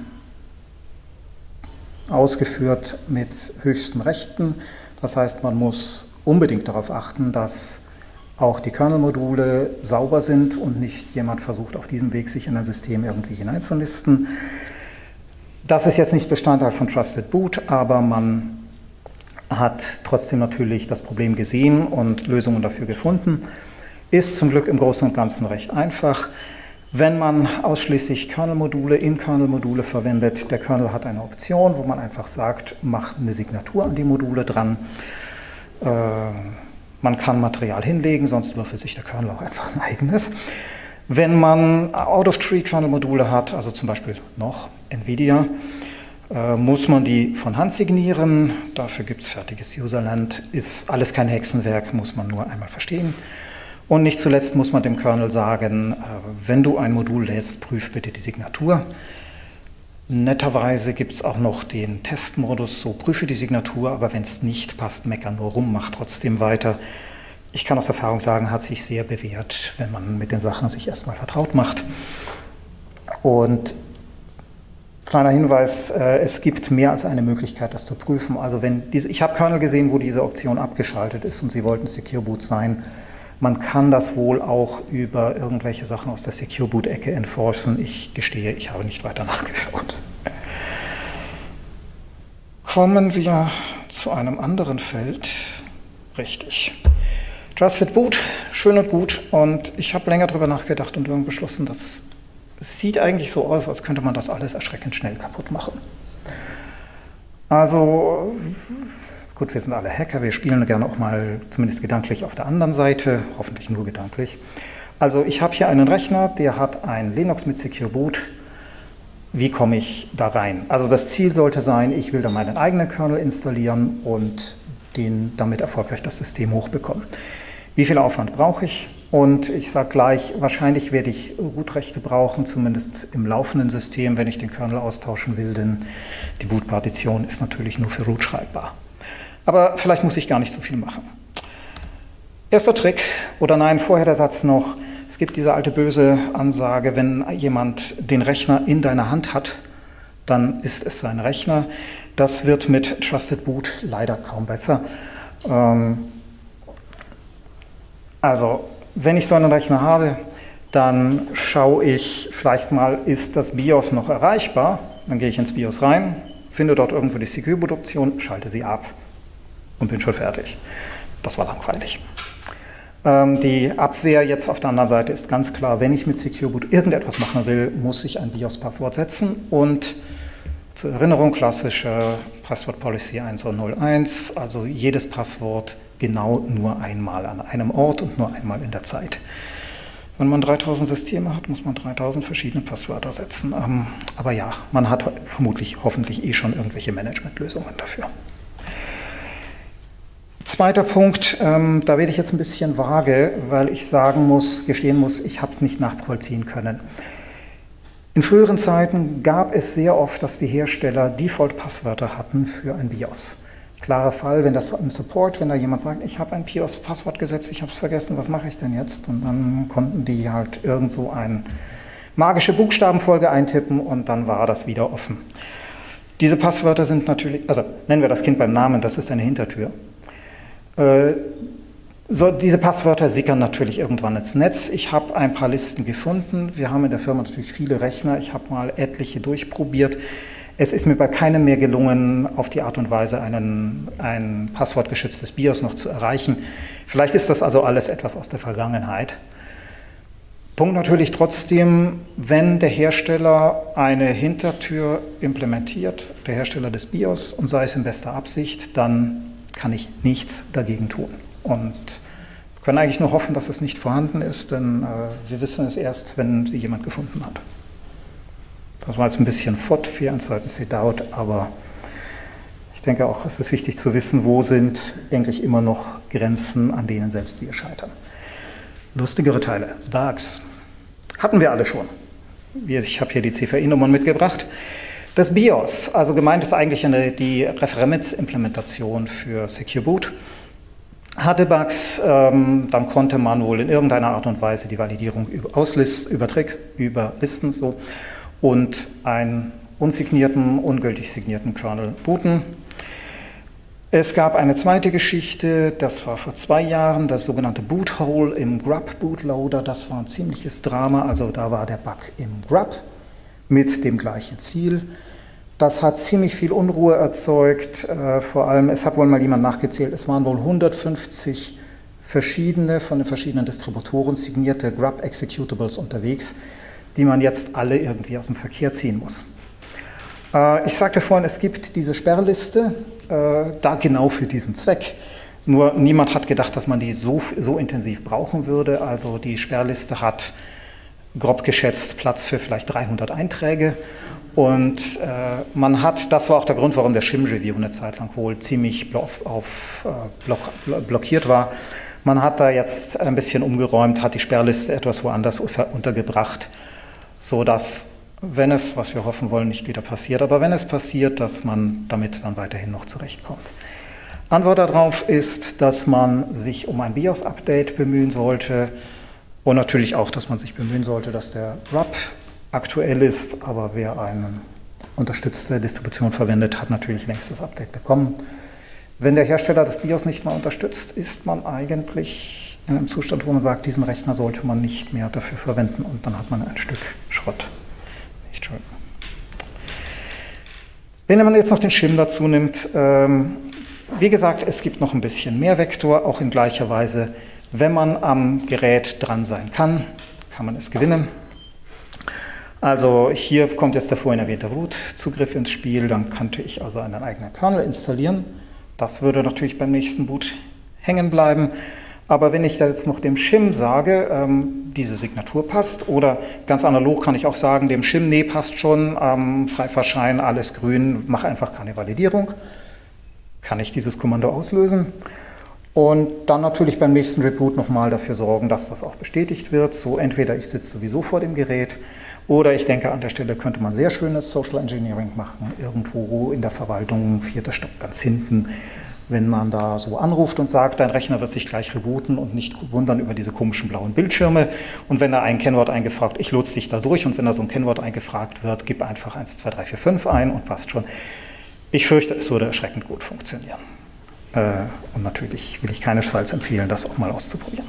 ausgeführt mit höchsten Rechten. Das heißt, man muss unbedingt darauf achten, dass auch die Kernel-Module sauber sind und nicht jemand versucht, auf diesem Weg sich in ein System irgendwie hineinzunisten. Das ist jetzt nicht Bestandteil von Trusted Boot, aber man hat trotzdem natürlich das Problem gesehen und Lösungen dafür gefunden. Ist zum Glück im Großen und Ganzen recht einfach. Wenn man ausschließlich Kernel-Module in Kernel-Module verwendet, der Kernel hat eine Option, wo man einfach sagt, macht eine Signatur an die Module dran. Äh, Man kann Material hinlegen, sonst würfelt sich der Kernel auch einfach ein eigenes. Wenn man Out-of-Tree-Kernel-Module hat, also zum Beispiel noch NVIDIA, äh, muss man die von Hand signieren. Dafür gibt es fertiges Userland. Ist alles kein Hexenwerk, muss man nur einmal verstehen. Und nicht zuletzt muss man dem Kernel sagen, äh, wenn du ein Modul lädst, prüf bitte die Signatur. Netterweise gibt es auch noch den Testmodus, so prüfe die Signatur, aber wenn es nicht passt, meckern nur rum, mach trotzdem weiter. Ich kann aus Erfahrung sagen, hat sich sehr bewährt, wenn man mit den Sachen sich erstmal vertraut macht. Und kleiner Hinweis, äh, es gibt mehr als eine Möglichkeit, das zu prüfen. Also wenn diese, ich habe Kernel gesehen, wo diese Option abgeschaltet ist und sie wollten Secure Boot sein. Man kann das wohl auch über irgendwelche Sachen aus der Secure Boot-Ecke enforcen. Ich gestehe, ich habe nicht weiter nachgeschaut. kommen wir zu einem anderen Feld. Richtig. Trusted Boot, schön und gut. Und ich habe länger darüber nachgedacht und irgendwann beschlossen, das sieht eigentlich so aus, als könnte man das alles erschreckend schnell kaputt machen. Also, gut, wir sind alle Hacker, wir spielen gerne auch mal zumindest gedanklich auf der anderen Seite, hoffentlich nur gedanklich. Also ich habe hier einen Rechner, der hat ein Linux mit Secure Boot. Wie komme ich da rein? Also das Ziel sollte sein, ich will da meinen eigenen Kernel installieren und den damit erfolgreich das System hochbekommen. Wie viel Aufwand brauche ich? Und ich sage gleich, wahrscheinlich werde ich Root-Rechte brauchen, zumindest im laufenden System, wenn ich den Kernel austauschen will, denn die Boot-Partition ist natürlich nur für Root schreibbar. Aber vielleicht muss ich gar nicht so viel machen. Erster Trick, oder nein, vorher der Satz noch, es gibt diese alte böse Ansage, wenn jemand den Rechner in deiner Hand hat, dann ist es sein Rechner. Das wird mit Trusted Boot leider kaum besser. Ähm, also, wenn ich so einen Rechner habe, dann schaue ich vielleicht mal, ist das BIOS noch erreichbar? Dann gehe ich ins BIOS rein, finde dort irgendwo die Secure Boot Option, schalte sie ab und bin schon fertig. Das war langweilig. Ähm, die Abwehr jetzt auf der anderen Seite ist ganz klar, wenn ich mit Secure Boot irgendetwas machen will, muss ich ein BIOS-Passwort setzen und zur Erinnerung klassische Passwort Policy eins null eins, also jedes Passwort genau nur einmal an einem Ort und nur einmal in der Zeit. Wenn man dreitausend Systeme hat, muss man dreitausend verschiedene Passwörter setzen. Ähm, aber ja, man hat vermutlich, hoffentlich eh schon irgendwelche Managementlösungen dafür. Zweiter Punkt, ähm, da werde ich jetzt ein bisschen vage, weil ich sagen muss, gestehen muss, ich habe es nicht nachvollziehen können. In früheren Zeiten gab es sehr oft, dass die Hersteller Default-Passwörter hatten für ein BIOS. Klarer Fall, wenn das im Support, wenn da jemand sagt, ich habe ein BIOS-Passwort gesetzt, ich habe es vergessen, was mache ich denn jetzt? Und dann konnten die halt irgend so eine magische Buchstabenfolge eintippen und dann war das wieder offen. Diese Passwörter sind natürlich, also nennen wir das Kind beim Namen, das ist eine Hintertür. Äh, so, diese Passwörter sickern natürlich irgendwann ins Netz. Ich habe ein paar Listen gefunden. Wir haben in der Firma natürlich viele Rechner. Ich habe mal etliche durchprobiert. Es ist mir bei keinem mehr gelungen, auf die Art und Weise einen, ein passwortgeschütztes BIOS noch zu erreichen. Vielleicht ist das also alles etwas aus der Vergangenheit. Punkt natürlich trotzdem, wenn der Hersteller eine Hintertür implementiert, der Hersteller des BIOS, und sei es in bester Absicht, dann kann ich nichts dagegen tun. Und wir können eigentlich nur hoffen, dass es nicht vorhanden ist, denn äh, wir wissen es erst, wenn sie jemand gefunden hat. Das war jetzt ein bisschen fort, Fear Uncertainty Doubt, aber ich denke auch, es ist wichtig zu wissen, wo sind eigentlich immer noch Grenzen, an denen selbst wir scheitern. Lustigere Teile, Bugs, hatten wir alle schon. Ich habe hier die C V I-Nummern mitgebracht. Das BIOS, also gemeint ist eigentlich eine, die Referenz-Implementation für Secure Boot, hatte Bugs, ähm, dann konnte man wohl in irgendeiner Art und Weise die Validierung über, auslist, übertricks, überlisten so, und einen unsignierten, ungültig signierten Kernel booten. Es gab eine zweite Geschichte, das war vor zwei Jahren, das sogenannte Boothole im Grub Bootloader. Das war ein ziemliches Drama, also da war der Bug im Grub mit dem gleichen Ziel. Das hat ziemlich viel Unruhe erzeugt, äh, vor allem, es hat wohl mal jemand nachgezählt, es waren wohl hundertfünfzig verschiedene, von den verschiedenen Distributoren signierte Grub-Executables unterwegs, die man jetzt alle irgendwie aus dem Verkehr ziehen muss. Äh, ich sagte vorhin, es gibt diese Sperrliste, äh, da genau für diesen Zweck. Nur niemand hat gedacht, dass man die so, so intensiv brauchen würde. Also die Sperrliste hat grob geschätzt Platz für vielleicht dreihundert Einträge. Und äh, man hat, das war auch der Grund, warum der Shim-Review eine Zeit lang wohl ziemlich auf, auf, äh, block, blockiert war. Man hat da jetzt ein bisschen umgeräumt, hat die Sperrliste etwas woanders untergebracht, sodass, wenn es, was wir hoffen wollen, nicht wieder passiert, aber wenn es passiert, dass man damit dann weiterhin noch zurechtkommt. Antwort darauf ist, dass man sich um ein BIOS-Update bemühen sollte und natürlich auch, dass man sich bemühen sollte, dass der Grub aktuell ist, aber wer eine unterstützte Distribution verwendet, hat natürlich längst das Update bekommen. Wenn der Hersteller das BIOS nicht mehr unterstützt, ist man eigentlich in einem Zustand, wo man sagt, diesen Rechner sollte man nicht mehr dafür verwenden und dann hat man ein Stück Schrott. Nicht schön. Wenn man jetzt noch den Shim dazu nimmt, ähm, wie gesagt, es gibt noch ein bisschen mehr Vektor, auch in gleicher Weise. Wenn man am Gerät dran sein kann, kann man es gewinnen. Also hier kommt jetzt der vorhin erwähnte Root-Zugriff ins Spiel, dann könnte ich also einen eigenen Kernel installieren. Das würde natürlich beim nächsten Boot hängen bleiben. Aber wenn ich da jetzt noch dem Shim sage, ähm, diese Signatur passt, oder ganz analog kann ich auch sagen, dem Shim, nee, passt schon, ähm, Freifahrtschein, alles grün, mach einfach keine Validierung, kann ich dieses Kommando auslösen. Und dann natürlich beim nächsten Reboot nochmal dafür sorgen, dass das auch bestätigt wird. So entweder ich sitze sowieso vor dem Gerät, oder ich denke, an der Stelle könnte man sehr schönes Social Engineering machen, irgendwo in der Verwaltung, vierter Stock ganz hinten, wenn man da so anruft und sagt, dein Rechner wird sich gleich rebooten und nicht wundern über diese komischen blauen Bildschirme. Und wenn da ein Kennwort eingefragt, ich lotse dich da durch, und wenn da so ein Kennwort eingefragt wird, gib einfach eins, zwei, drei, vier, fünf ein und passt schon. Ich fürchte, es würde erschreckend gut funktionieren. Äh, und natürlich will ich keinesfalls empfehlen, das auch mal auszuprobieren.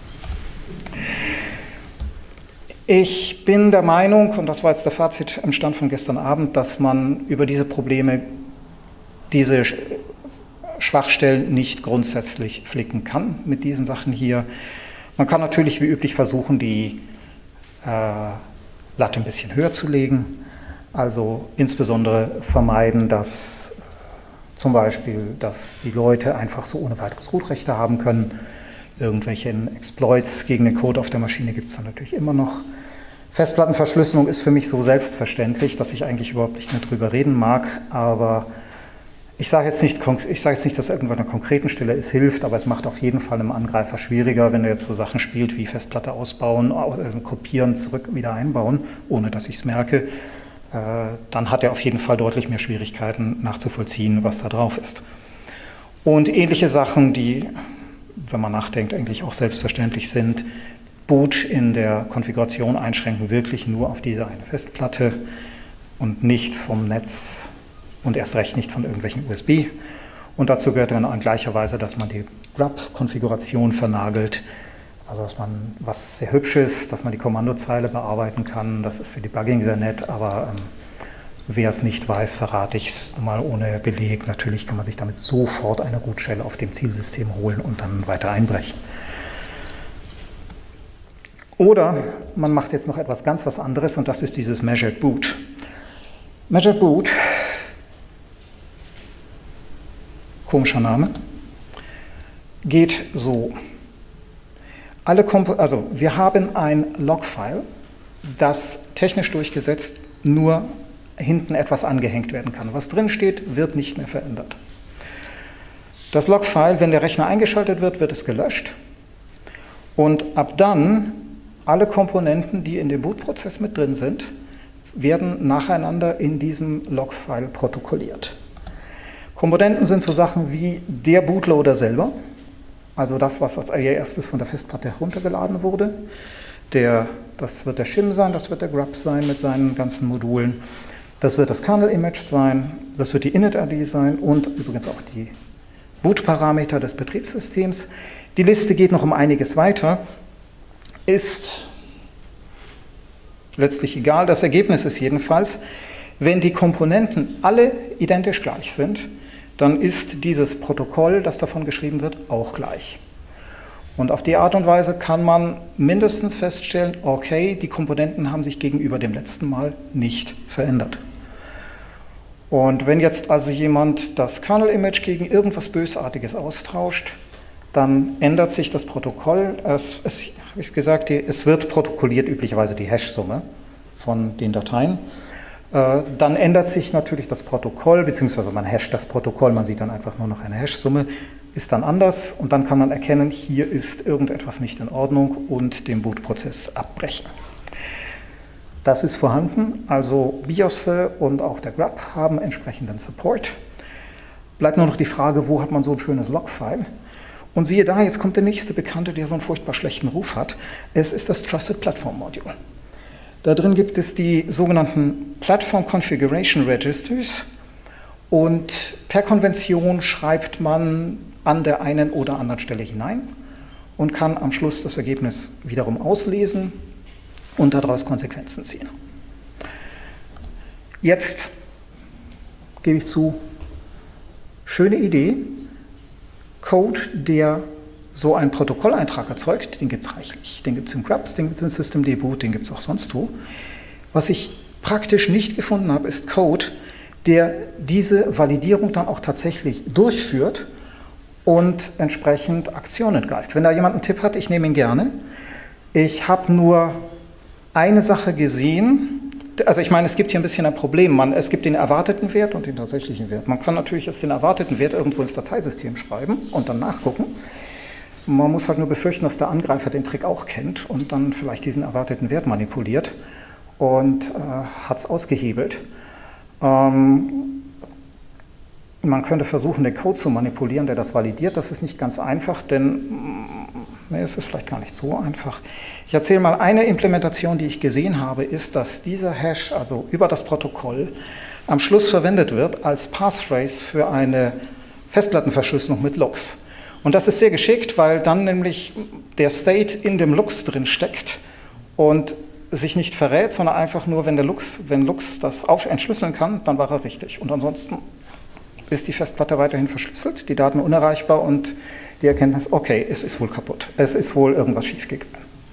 Ich bin der Meinung, und das war jetzt der Fazit im Stand von gestern Abend, dass man über diese Probleme, diese Schwachstellen nicht grundsätzlich flicken kann mit diesen Sachen hier. Man kann natürlich wie üblich versuchen, die äh, Latte ein bisschen höher zu legen. Also insbesondere vermeiden, dass zum Beispiel, dass die Leute einfach so ohne weiteres Root-Rechte haben können. Irgendwelche Exploits gegen den Code auf der Maschine gibt es dann natürlich immer noch. Festplattenverschlüsselung ist für mich so selbstverständlich, dass ich eigentlich überhaupt nicht mehr drüber reden mag, aber ich sage jetzt nicht, ich sage jetzt nicht, dass irgendwo an einer konkreten Stelle es hilft, aber es macht auf jeden Fall einem Angreifer schwieriger, wenn er jetzt so Sachen spielt wie Festplatte ausbauen, kopieren, zurück, wieder einbauen, ohne dass ich es merke. Dann hat er auf jeden Fall deutlich mehr Schwierigkeiten nachzuvollziehen, was da drauf ist. Und ähnliche Sachen, die, wenn man nachdenkt, eigentlich auch selbstverständlich sind, Boot in der Konfiguration einschränken, wirklich nur auf diese eine Festplatte und nicht vom Netz und erst recht nicht von irgendwelchen U S B. Und dazu gehört dann in gleicher Weise, dass man die grub-Konfiguration vernagelt, also dass man was sehr hübsch ist, dass man die Kommandozeile bearbeiten kann. Das ist für Debugging sehr nett, aber ähm, wer es nicht weiß, verrate ich es mal ohne Beleg. Natürlich kann man sich damit sofort eine Root-Shell auf dem Zielsystem holen und dann weiter einbrechen. Oder man macht jetzt noch etwas ganz was anderes, und das ist dieses Measured Boot. Measured Boot, komischer Name, geht so. Alle Kompo also wir haben ein Logfile, das technisch durchgesetzt nur hinten etwas angehängt werden kann. Was drin steht, wird nicht mehr verändert. Das Logfile, wenn der Rechner eingeschaltet wird, wird es gelöscht. Und ab dann, alle Komponenten, die in dem Bootprozess mit drin sind, werden nacheinander in diesem Logfile protokolliert. Komponenten sind so Sachen wie der Bootloader selber, also das, was als allererstes von der Festplatte heruntergeladen wurde. Der, das wird der Shim sein, das wird der grub sein mit seinen ganzen Modulen. Das wird das Kernel-Image sein, das wird die Init-I D sein und übrigens auch die Boot-Parameter des Betriebssystems. Die Liste geht noch um einiges weiter. Ist letztlich egal. Das Ergebnis ist jedenfalls, wenn die Komponenten alle identisch gleich sind, dann ist dieses Protokoll, das davon geschrieben wird, auch gleich. Und auf die Art und Weise kann man mindestens feststellen, okay, die Komponenten haben sich gegenüber dem letzten Mal nicht verändert. Und wenn jetzt also jemand das Kernel-Image gegen irgendwas Bösartiges austauscht, dann ändert sich das Protokoll. Es, es, habe ich gesagt, die, es wird protokolliert üblicherweise die Hash-Summe von den Dateien. Äh, dann ändert sich natürlich das Protokoll, beziehungsweise man hasht das Protokoll, man sieht dann einfach nur noch eine Hash-Summe, ist dann anders und dann kann man erkennen, hier ist irgendetwas nicht in Ordnung und den Bootprozess abbrechen. Das ist vorhanden, also BIOS und auch der grub haben entsprechenden Support. Bleibt nur noch die Frage, wo hat man so ein schönes Logfile? Und siehe da, jetzt kommt der nächste Bekannte, der so einen furchtbar schlechten Ruf hat. Es ist das Trusted Platform Module. Da drin gibt es die sogenannten Platform Configuration Registers und per Konvention schreibt man an der einen oder anderen Stelle hinein und kann am Schluss das Ergebnis wiederum auslesen und daraus Konsequenzen ziehen. Jetzt gebe ich zu. Schöne Idee. Code, der so einen Protokolleintrag erzeugt, den gibt es reichlich. Den gibt es im Grubs, den gibt es im Systemd-Boot, den gibt es auch sonst wo. Was ich praktisch nicht gefunden habe, ist Code, der diese Validierung dann auch tatsächlich durchführt und entsprechend Aktionen greift. Wenn da jemand einen Tipp hat, ich nehme ihn gerne. Ich habe nur eine Sache gesehen. Also ich meine, es gibt hier ein bisschen ein Problem. Man, es gibt den erwarteten Wert und den tatsächlichen Wert. Man kann natürlich jetzt den erwarteten Wert irgendwo ins Dateisystem schreiben und dann nachgucken. Man muss halt nur befürchten, dass der Angreifer den Trick auch kennt und dann vielleicht diesen erwarteten Wert manipuliert und äh, hat es ausgehebelt. Ähm, man könnte versuchen, den Code zu manipulieren, der das validiert. Das ist nicht ganz einfach, denn nee, es ist vielleicht gar nicht so einfach. Ich erzähle mal, eine Implementation, die ich gesehen habe, ist, dass dieser Hash, also über das Protokoll, am Schluss verwendet wird als Passphrase für eine Festplattenverschlüsselung mit Lux. Und das ist sehr geschickt, weil dann nämlich der State in dem Lux drin steckt und sich nicht verrät, sondern einfach nur, wenn der Lux, wenn Lux das auf entschlüsseln kann, dann war er richtig. Und ansonsten ist die Festplatte weiterhin verschlüsselt, die Daten unerreichbar und die Erkenntnis, okay, es ist wohl kaputt, es ist wohl irgendwas schiefgegangen.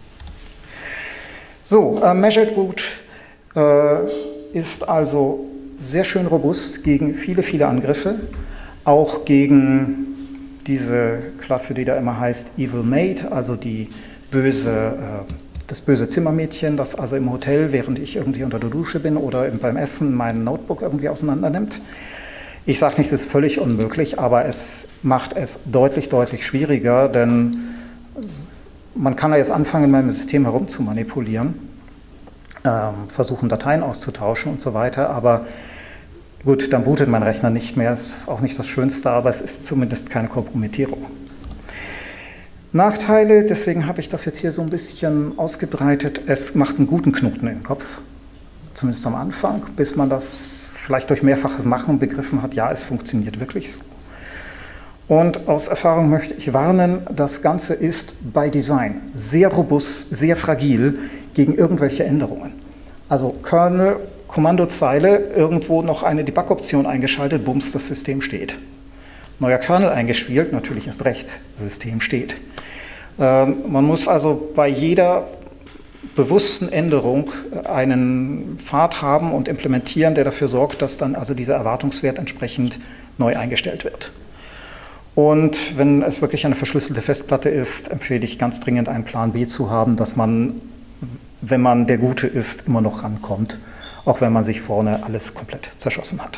So, äh, Measured Boot äh, ist also sehr schön robust gegen viele, viele Angriffe, auch gegen diese Klasse, die da immer heißt Evil Maid, also die böse, äh, das böse Zimmermädchen, das also im Hotel, während ich irgendwie unter der Dusche bin oder beim Essen mein Notebook irgendwie auseinander nimmt. Ich sage nicht, es ist völlig unmöglich, aber es macht es deutlich, deutlich schwieriger, denn man kann ja jetzt anfangen, in meinem System herum zu manipulieren, ähm, versuchen Dateien auszutauschen und so weiter, aber gut, dann bootet mein Rechner nicht mehr, ist auch nicht das Schönste, aber es ist zumindest keine Kompromittierung. Nachteile, deswegen habe ich das jetzt hier so ein bisschen ausgebreitet, es macht einen guten Knoten im Kopf, zumindest am Anfang, bis man das vielleicht durch mehrfaches Machen begriffen hat, ja, es funktioniert wirklich so. Und aus Erfahrung möchte ich warnen, das Ganze ist by Design sehr robust, sehr fragil gegen irgendwelche Änderungen. Also Kernel, Kommandozeile, irgendwo noch eine Debug-Option eingeschaltet, bums, das System steht. Neuer Kernel eingespielt, natürlich erst recht, das System steht. Ähm, man muss also bei jeder bewussten Änderung einen Pfad haben und implementieren, der dafür sorgt, dass dann also dieser Erwartungswert entsprechend neu eingestellt wird. Und wenn es wirklich eine verschlüsselte Festplatte ist, empfehle ich ganz dringend einen Plan B zu haben, dass man, wenn man der Gute ist, immer noch rankommt, auch wenn man sich vorne alles komplett zerschossen hat.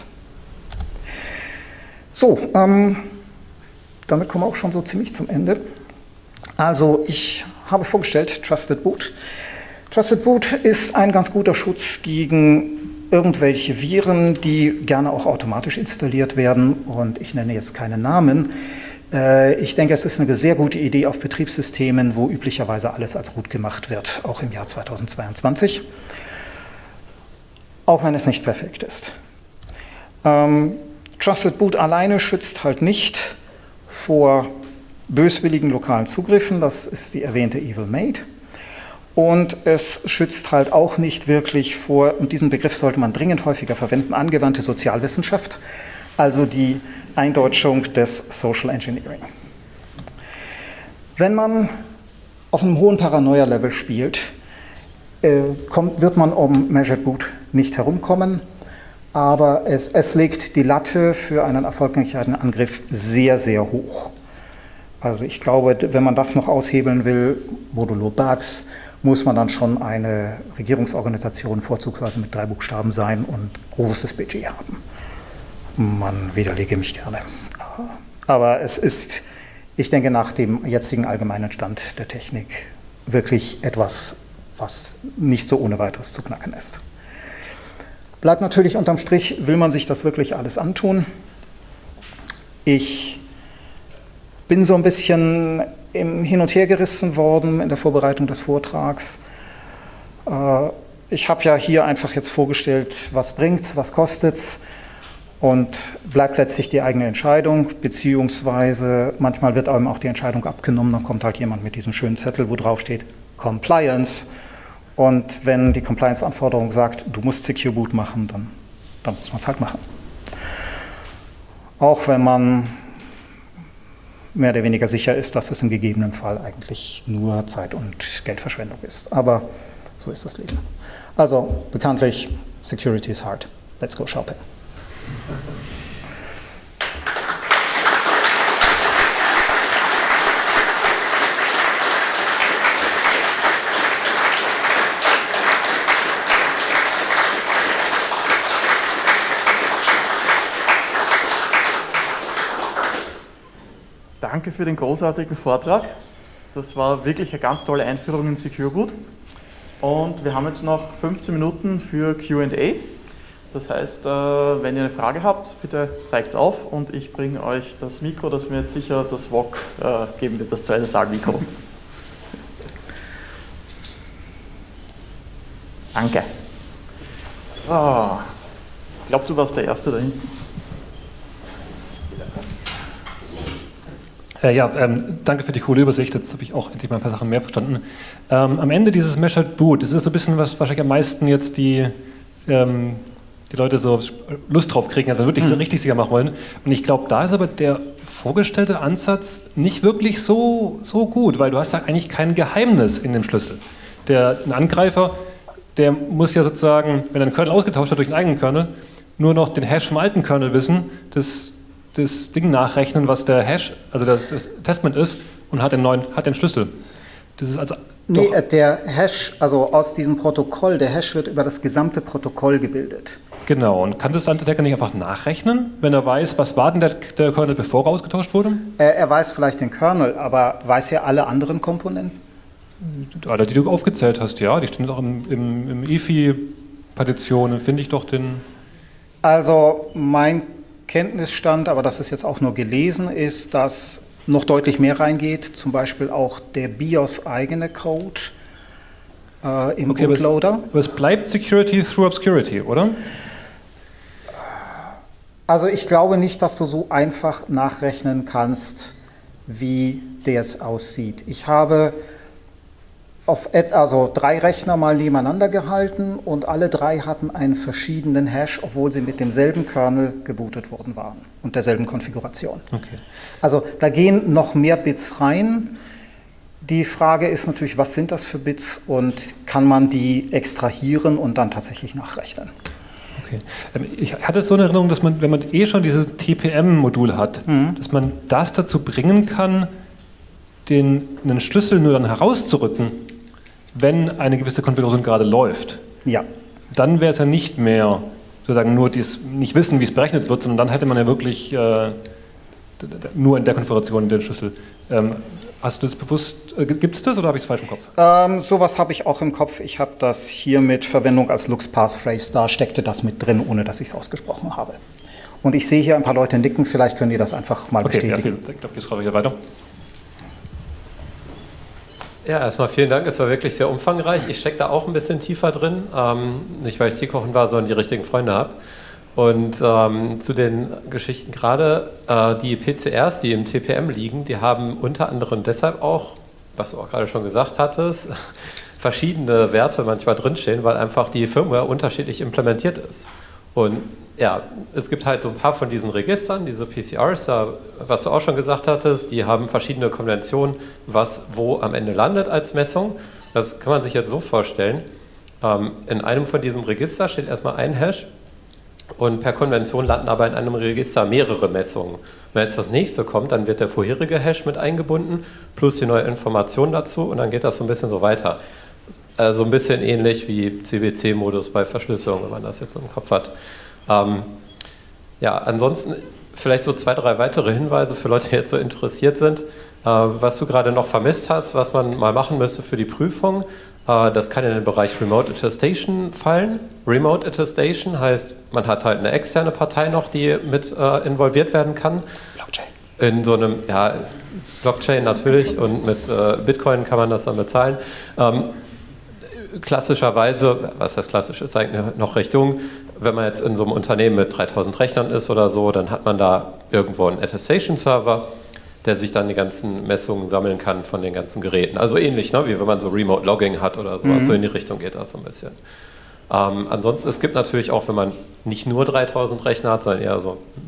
So, ähm, damit kommen wir auch schon so ziemlich zum Ende. Also ich habe vorgestellt Trusted Boot. Trusted Boot ist ein ganz guter Schutz gegen irgendwelche Viren, die gerne auch automatisch installiert werden. Und ich nenne jetzt keine Namen. Ich denke, es ist eine sehr gute Idee auf Betriebssystemen, wo üblicherweise alles als root gemacht wird, auch im Jahr zweitausendzweiundzwanzig. Auch wenn es nicht perfekt ist. Ähm, Trusted Boot alleine schützt halt nicht vor böswilligen lokalen Zugriffen, das ist die erwähnte Evil Maid. Und es schützt halt auch nicht wirklich vor, und diesen Begriff sollte man dringend häufiger verwenden, angewandte Sozialwissenschaft, also die Eindeutschung des Social Engineering. Wenn man auf einem hohen Paranoia-Level spielt, äh, kommt, wird man um Measured Boot nicht herumkommen, aber es, es legt die Latte für einen erfolgreichen Angriff sehr, sehr hoch. Also ich glaube, wenn man das noch aushebeln will, modulo Bugs, muss man dann schon eine Regierungsorganisation vorzugsweise mit drei Buchstaben sein und großes Budget haben. Man widerlege mich gerne. Aber es ist, ich denke, nach dem jetzigen allgemeinen Stand der Technik wirklich etwas, was nicht so ohne weiteres zu knacken ist. Bleibt natürlich unterm Strich, will man sich das wirklich alles antun? Ich bin so ein bisschen im Hin und Her gerissen worden in der Vorbereitung des Vortrags. Ich habe ja hier einfach jetzt vorgestellt, was bringt's, was kostet's, und bleibt letztlich die eigene Entscheidung, beziehungsweise manchmal wird einem auch die Entscheidung abgenommen, dann kommt halt jemand mit diesem schönen Zettel, wo drauf steht Compliance, und wenn die Compliance-Anforderung sagt, du musst Secure Boot machen, dann, dann muss man es halt machen. auch wenn man mehr oder weniger sicher ist, dass es im gegebenen Fall eigentlich nur Zeit- und Geldverschwendung ist. Aber so ist das Leben. Also bekanntlich, Security is hard. Let's go shopping. Danke für den großartigen Vortrag. Das war wirklich eine ganz tolle Einführung in Secure Boot. Und wir haben jetzt noch fünfzehn Minuten für Q and A. Das heißt, wenn ihr eine Frage habt, bitte zeigt es auf und ich bringe euch das Mikro, das mir jetzt sicher das V O C geben wird, das zweite Saalmikro. Danke. So, ich glaube, du warst der Erste da hinten. Äh, ja, ähm, danke für die coole Übersicht. Jetzt habe ich auch endlich mal ein paar Sachen mehr verstanden. Ähm, am Ende dieses Measured Boot, das ist so ein bisschen, was wahrscheinlich am meisten jetzt die, ähm, die Leute so Lust drauf kriegen, also wirklich so richtig sicher machen wollen. Und ich glaube, da ist aber der vorgestellte Ansatz nicht wirklich so, so gut, weil du hast ja eigentlich kein Geheimnis in dem Schlüssel. Der, ein Angreifer, der muss ja sozusagen, wenn er einen Kernel ausgetauscht hat durch einen eigenen Kernel, nur noch den Hash vom alten Kernel wissen, das das Ding nachrechnen, was der Hash, also das, das Testament ist, und hat den neuen, hat den Schlüssel. Das ist also nee, der Hash, also aus diesem Protokoll, der Hash wird über das gesamte Protokoll gebildet. Genau, und kann das Attacker nicht einfach nachrechnen, wenn er weiß, was war denn der, der Kernel, bevor er ausgetauscht wurde? Er, er weiß vielleicht den Kernel, aber weiß er alle anderen Komponenten? Alle, die du aufgezählt hast, ja, die stehen auch im, im, im I F I-Partition, finde ich doch den... Also mein Kenntnisstand, aber das ist jetzt auch nur gelesen, ist, dass noch deutlich mehr reingeht, zum Beispiel auch der BIOS-eigene Code äh, im okay, Bootloader. Aber es, aber es bleibt Security through Obscurity, oder? Also ich glaube nicht, dass du so einfach nachrechnen kannst, wie der es aussieht. Ich habe auf also drei Rechner mal nebeneinander gehalten und alle drei hatten einen verschiedenen Hash, obwohl sie mit demselben Kernel gebootet worden waren und derselben Konfiguration. Okay. Also da gehen noch mehr Bits rein. Die Frage ist natürlich, was sind das für Bits und kann man die extrahieren und dann tatsächlich nachrechnen? Okay. Ich hatte so eine Erinnerung, dass man, wenn man eh schon dieses T P M-Modul hat, mhm. dass man das dazu bringen kann, den, einen Schlüssel nur dann herauszurücken, wenn eine gewisse Konfiguration gerade läuft. Ja. Dann wäre es ja nicht mehr sozusagen nur dies, nicht wissen, wie es berechnet wird, sondern dann hätte man ja wirklich äh, nur in der Konfiguration den Schlüssel. Ähm, hast du das bewusst, äh, gibt es das oder habe ich es falsch im Kopf? Ähm, sowas habe ich auch im Kopf. Ich habe das hier mit Verwendung als Lux-Passphrase, da steckte das mit drin, ohne dass ich es ausgesprochen habe. Und ich sehe hier ein paar Leute nicken, vielleicht können die das einfach mal okay, bestätigen. Ja, ich glaube, jetzt frage ich weiter. Ja, erstmal vielen Dank. Es war wirklich sehr umfangreich. Ich stecke da auch ein bisschen tiefer drin. Ähm, nicht, weil ich Teekochen war, sondern die richtigen Freunde habe. Und ähm, zu den Geschichten gerade, äh, die P C Rs, die im T P M liegen, die haben unter anderem deshalb auch, was du auch gerade schon gesagt hattest, verschiedene Werte manchmal drinstehen, weil einfach die Firmware unterschiedlich implementiert ist. Und ja, es gibt halt so ein paar von diesen Registern, diese P C Rs, was du auch schon gesagt hattest, die haben verschiedene Konventionen, was wo am Ende landet als Messung. Das kann man sich jetzt so vorstellen. In einem von diesem Register steht erstmal ein Hash und per Konvention landen aber in einem Register mehrere Messungen. Wenn jetzt das nächste kommt, dann wird der vorherige Hash mit eingebunden, plus die neue Information dazu und dann geht das so ein bisschen so weiter. Also ein bisschen ähnlich wie C B C-Modus bei Verschlüsselung, wenn man das jetzt im Kopf hat. Ähm, ja, ansonsten vielleicht so zwei, drei weitere Hinweise für Leute, die jetzt so interessiert sind. Äh, was du gerade noch vermisst hast, was man mal machen müsste für die Prüfung, äh, das kann in den Bereich Remote Attestation fallen. Remote Attestation heißt, man hat halt eine externe Partei noch, die mit äh, involviert werden kann. Blockchain. In so einem, ja, Blockchain natürlich und mit äh, Bitcoin kann man das dann bezahlen. Ähm, Klassischerweise, was heißt klassisch, ist eigentlich noch recht jung, wenn man jetzt in so einem Unternehmen mit dreitausend Rechnern ist oder so, dann hat man da irgendwo einen Attestation-Server, der sich dann die ganzen Messungen sammeln kann von den ganzen Geräten. Also ähnlich, ne, wie wenn man so Remote-Logging hat oder so. Mhm. So in die Richtung geht das so ein bisschen. Ähm, ansonsten, es gibt natürlich auch, wenn man nicht nur dreitausend Rechner hat, sondern eher so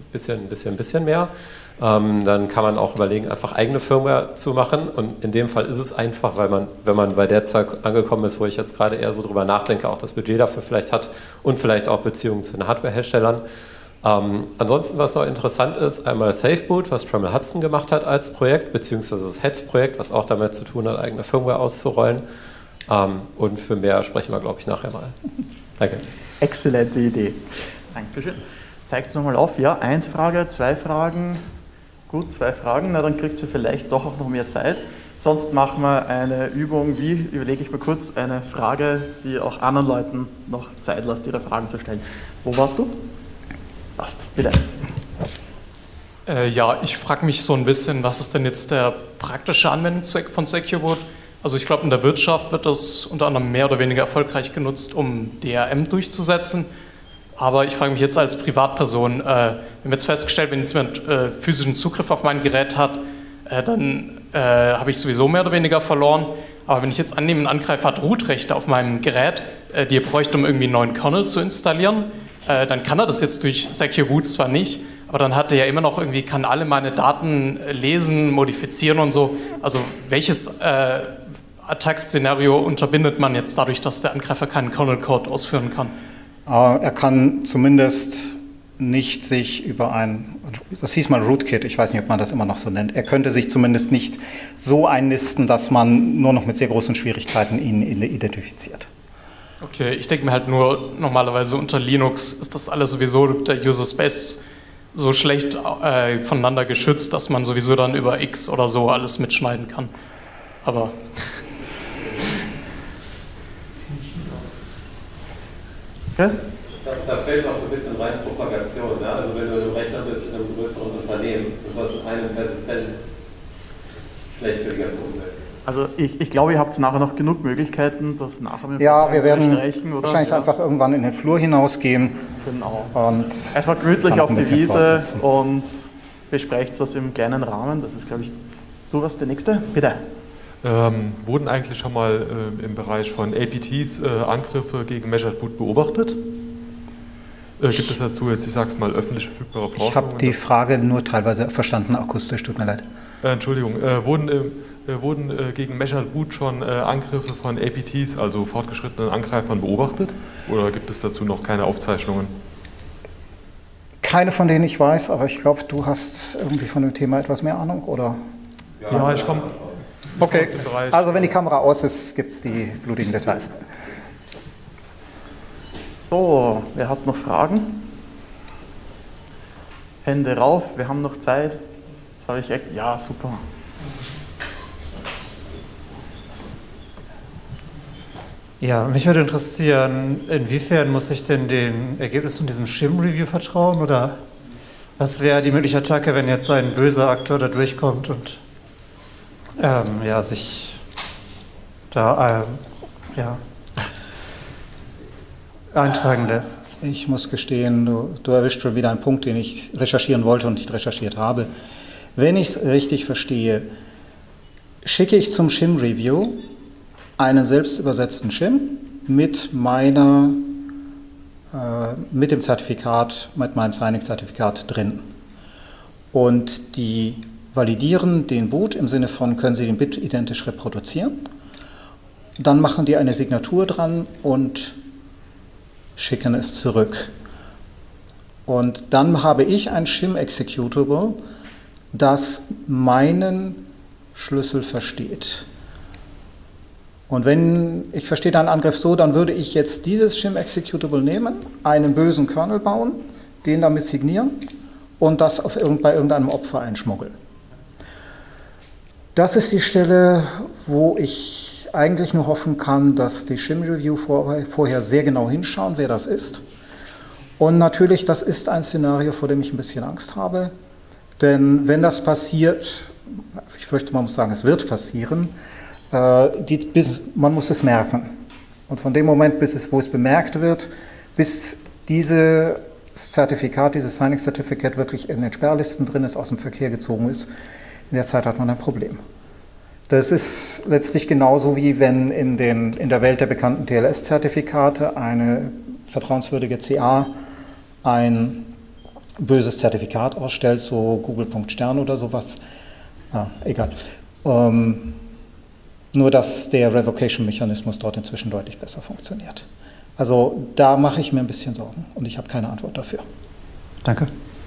bisschen, bisschen, bisschen mehr. Ähm, dann kann man auch überlegen, einfach eigene Firmware zu machen. Und in dem Fall ist es einfach, weil man, wenn man bei der Zeit angekommen ist, wo ich jetzt gerade eher so drüber nachdenke, auch das Budget dafür vielleicht hat und vielleicht auch Beziehungen zu den Hardwareherstellern. Ähm, ansonsten, was noch interessant ist, einmal SafeBoot, was Trammell Hudson gemacht hat als Projekt, beziehungsweise das Heads-Projekt, was auch damit zu tun hat, eigene Firmware auszurollen. Ähm, und für mehr sprechen wir, glaube ich, nachher mal. Danke. Exzellente Idee. Dankeschön. Zeigt es nochmal auf. Ja, eine Frage, zwei Fragen. Gut, zwei Fragen. Na, dann kriegt sie vielleicht doch auch noch mehr Zeit. Sonst machen wir eine Übung, wie, überlege ich mir kurz, eine Frage, die auch anderen Leuten noch Zeit lässt, ihre Fragen zu stellen. Wo warst du? Passt, bitte. Äh, ja, ich frage mich so ein bisschen, was ist denn jetzt der praktische Anwendungszweck von SecureBoot? Also ich glaube, in der Wirtschaft wird das unter anderem mehr oder weniger erfolgreich genutzt, um D R M durchzusetzen. Aber ich frage mich jetzt als Privatperson, äh, wir haben jetzt festgestellt, wenn jetzt jemand äh, physischen Zugriff auf mein Gerät hat, äh, dann äh, habe ich sowieso mehr oder weniger verloren. Aber wenn ich jetzt annehme, ein Angreifer hat Root-Rechte auf meinem Gerät, äh, die er bräuchte, um irgendwie einen neuen Kernel zu installieren, äh, dann kann er das jetzt durch SecureBoot zwar nicht, aber dann hat er ja immer noch irgendwie, kann alle meine Daten lesen, modifizieren und so. Also welches äh, Attack-Szenario unterbindet man jetzt dadurch, dass der Angreifer keinen Kernel-Code ausführen kann? Er kann zumindest nicht sich über ein, das hieß mal Rootkit, ich weiß nicht, ob man das immer noch so nennt, er könnte sich zumindest nicht so einnisten, dass man nur noch mit sehr großen Schwierigkeiten ihn identifiziert. Okay, ich denke mir halt nur, normalerweise unter Linux ist das alles sowieso, der User Space so schlecht äh, voneinander geschützt, dass man sowieso dann über X oder so alles mitschneiden kann. Aber... Da, da fällt noch so ein bisschen rein Propagation. Ja? Also wenn du im Rechner bist in einem größeren Unternehmen und du hast eine Persistenz, ist schlecht für die ganze Umwelt. Also ich, ich glaube, ihr habt nachher noch genug Möglichkeiten, das nachher mit dem Ja, wir werden oder? wahrscheinlich ja. einfach irgendwann in den Flur hinausgehen. Genau. Und einfach gemütlich auf die Wiese fortsetzen. und besprecht das im kleinen Rahmen. Das ist, glaube ich, du warst der Nächste. Bitte. Ähm, wurden eigentlich schon mal äh, im Bereich von A P Ts äh, Angriffe gegen Measured Boot beobachtet? Äh, gibt es dazu jetzt, ich sag's mal, öffentlich verfügbare Forschung? Ich habe die Frage nur teilweise verstanden, akustisch, tut mir leid. Äh, Entschuldigung, äh, wurden, äh, wurden äh, gegen Measured Boot schon äh, Angriffe von A P Ts, also fortgeschrittenen Angreifern, beobachtet? Oder gibt es dazu noch keine Aufzeichnungen? Keine, von denen ich weiß, aber ich glaube, du hast irgendwie von dem Thema etwas mehr Ahnung, oder? Ja, ja ich komme... Okay, also wenn die Kamera aus ist, gibt es die blutigen Details. So, wer hat noch Fragen? Hände rauf, wir haben noch Zeit. Jetzt habe ich... Ja, super. Ja, mich würde interessieren, inwiefern muss ich denn den Ergebnissen diesem Shim-Review vertrauen? Oder was wäre die mögliche Attacke, wenn jetzt ein böser Akteur da durchkommt und ähm, ja, sich da ähm, ja, eintragen lässt? Ich muss gestehen, du, du erwischt schon wieder einen Punkt, den ich recherchieren wollte und nicht recherchiert habe. Wenn ich es richtig verstehe, schicke ich zum Shim-Review einen selbst übersetzten Shim mit meiner, äh, mit dem Zertifikat, mit meinem Signing-Zertifikat drin. Und die validieren den Boot im Sinne von, können Sie den Bit identisch reproduzieren. Dann machen die eine Signatur dran und schicken es zurück. Und dann habe ich ein Shim-Executable, das meinen Schlüssel versteht. Und wenn, ich verstehe deinen Angriff so, dann würde ich jetzt dieses Shim-Executable nehmen, einen bösen Kernel bauen, den damit signieren und das auf irgend, bei irgendeinem Opfer einschmuggeln. Das ist die Stelle, wo ich eigentlich nur hoffen kann, dass die Shim-Review vor, vorher sehr genau hinschauen, wer das ist. Und natürlich, das ist ein Szenario, vor dem ich ein bisschen Angst habe. Denn wenn das passiert, ich fürchte, man muss sagen, es wird passieren, Die, bis, man muss es merken. Und von dem Moment, bis es, wo es bemerkt wird, bis dieses Zertifikat, dieses Signing Certificate wirklich in den Sperrlisten drin ist, aus dem Verkehr gezogen ist, in der Zeit hat man ein Problem. Das ist letztlich genauso wie wenn in, den, in der Welt der bekannten T L S-Zertifikate eine vertrauenswürdige C A ein böses Zertifikat ausstellt, so Google.Stern oder sowas. Ah, egal. Ähm, nur, dass der Revocation-Mechanismus dort inzwischen deutlich besser funktioniert. Also da mache ich mir ein bisschen Sorgen und ich habe keine Antwort dafür. Danke.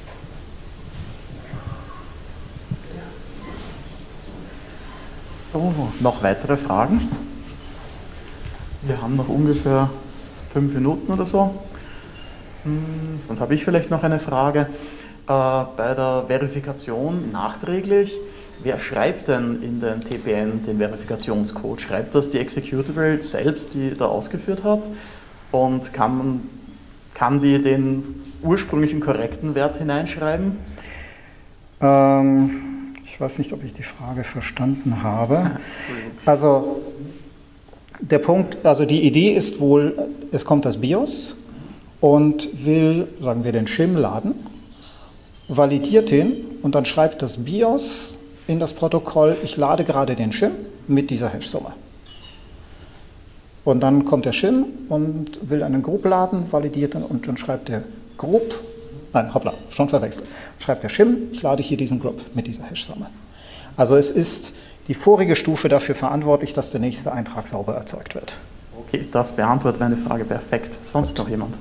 So, noch weitere Fragen? Wir haben noch ungefähr fünf Minuten oder so. Hm, sonst habe ich vielleicht noch eine Frage. Äh, bei der Verifikation nachträglich, wer schreibt denn in den T P N den Verifikationscode? Schreibt das die Executable selbst, die da ausgeführt hat? Und kann, man, kann die den ursprünglichen korrekten Wert hineinschreiben? Ähm, ich weiß nicht, ob ich die Frage verstanden habe. Also der Punkt, also die Idee ist wohl, es kommt das BIOS und will, sagen wir, den Shim laden, validiert den und dann schreibt das BIOS in das Protokoll, ich lade gerade den Shim mit dieser Hash-Summe. Und dann kommt der Shim und will einen Group laden, validiert ihn und dann schreibt der Group, nein, hoppla, schon verwechselt, schreibt der Shim, ich lade hier diesen Group mit dieser Hash-Summe. Also es ist die vorige Stufe dafür verantwortlich, dass der nächste Eintrag sauber erzeugt wird. Okay, das beantwortet meine Frage perfekt. Sonst noch jemand?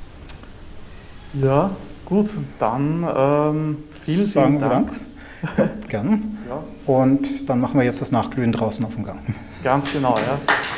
Ja, gut, dann ähm, vielen, vielen Dank. Dank. Ja, gerne. Ja. Und dann machen wir jetzt das Nachglühen draußen auf dem Gang. Ganz genau, ja.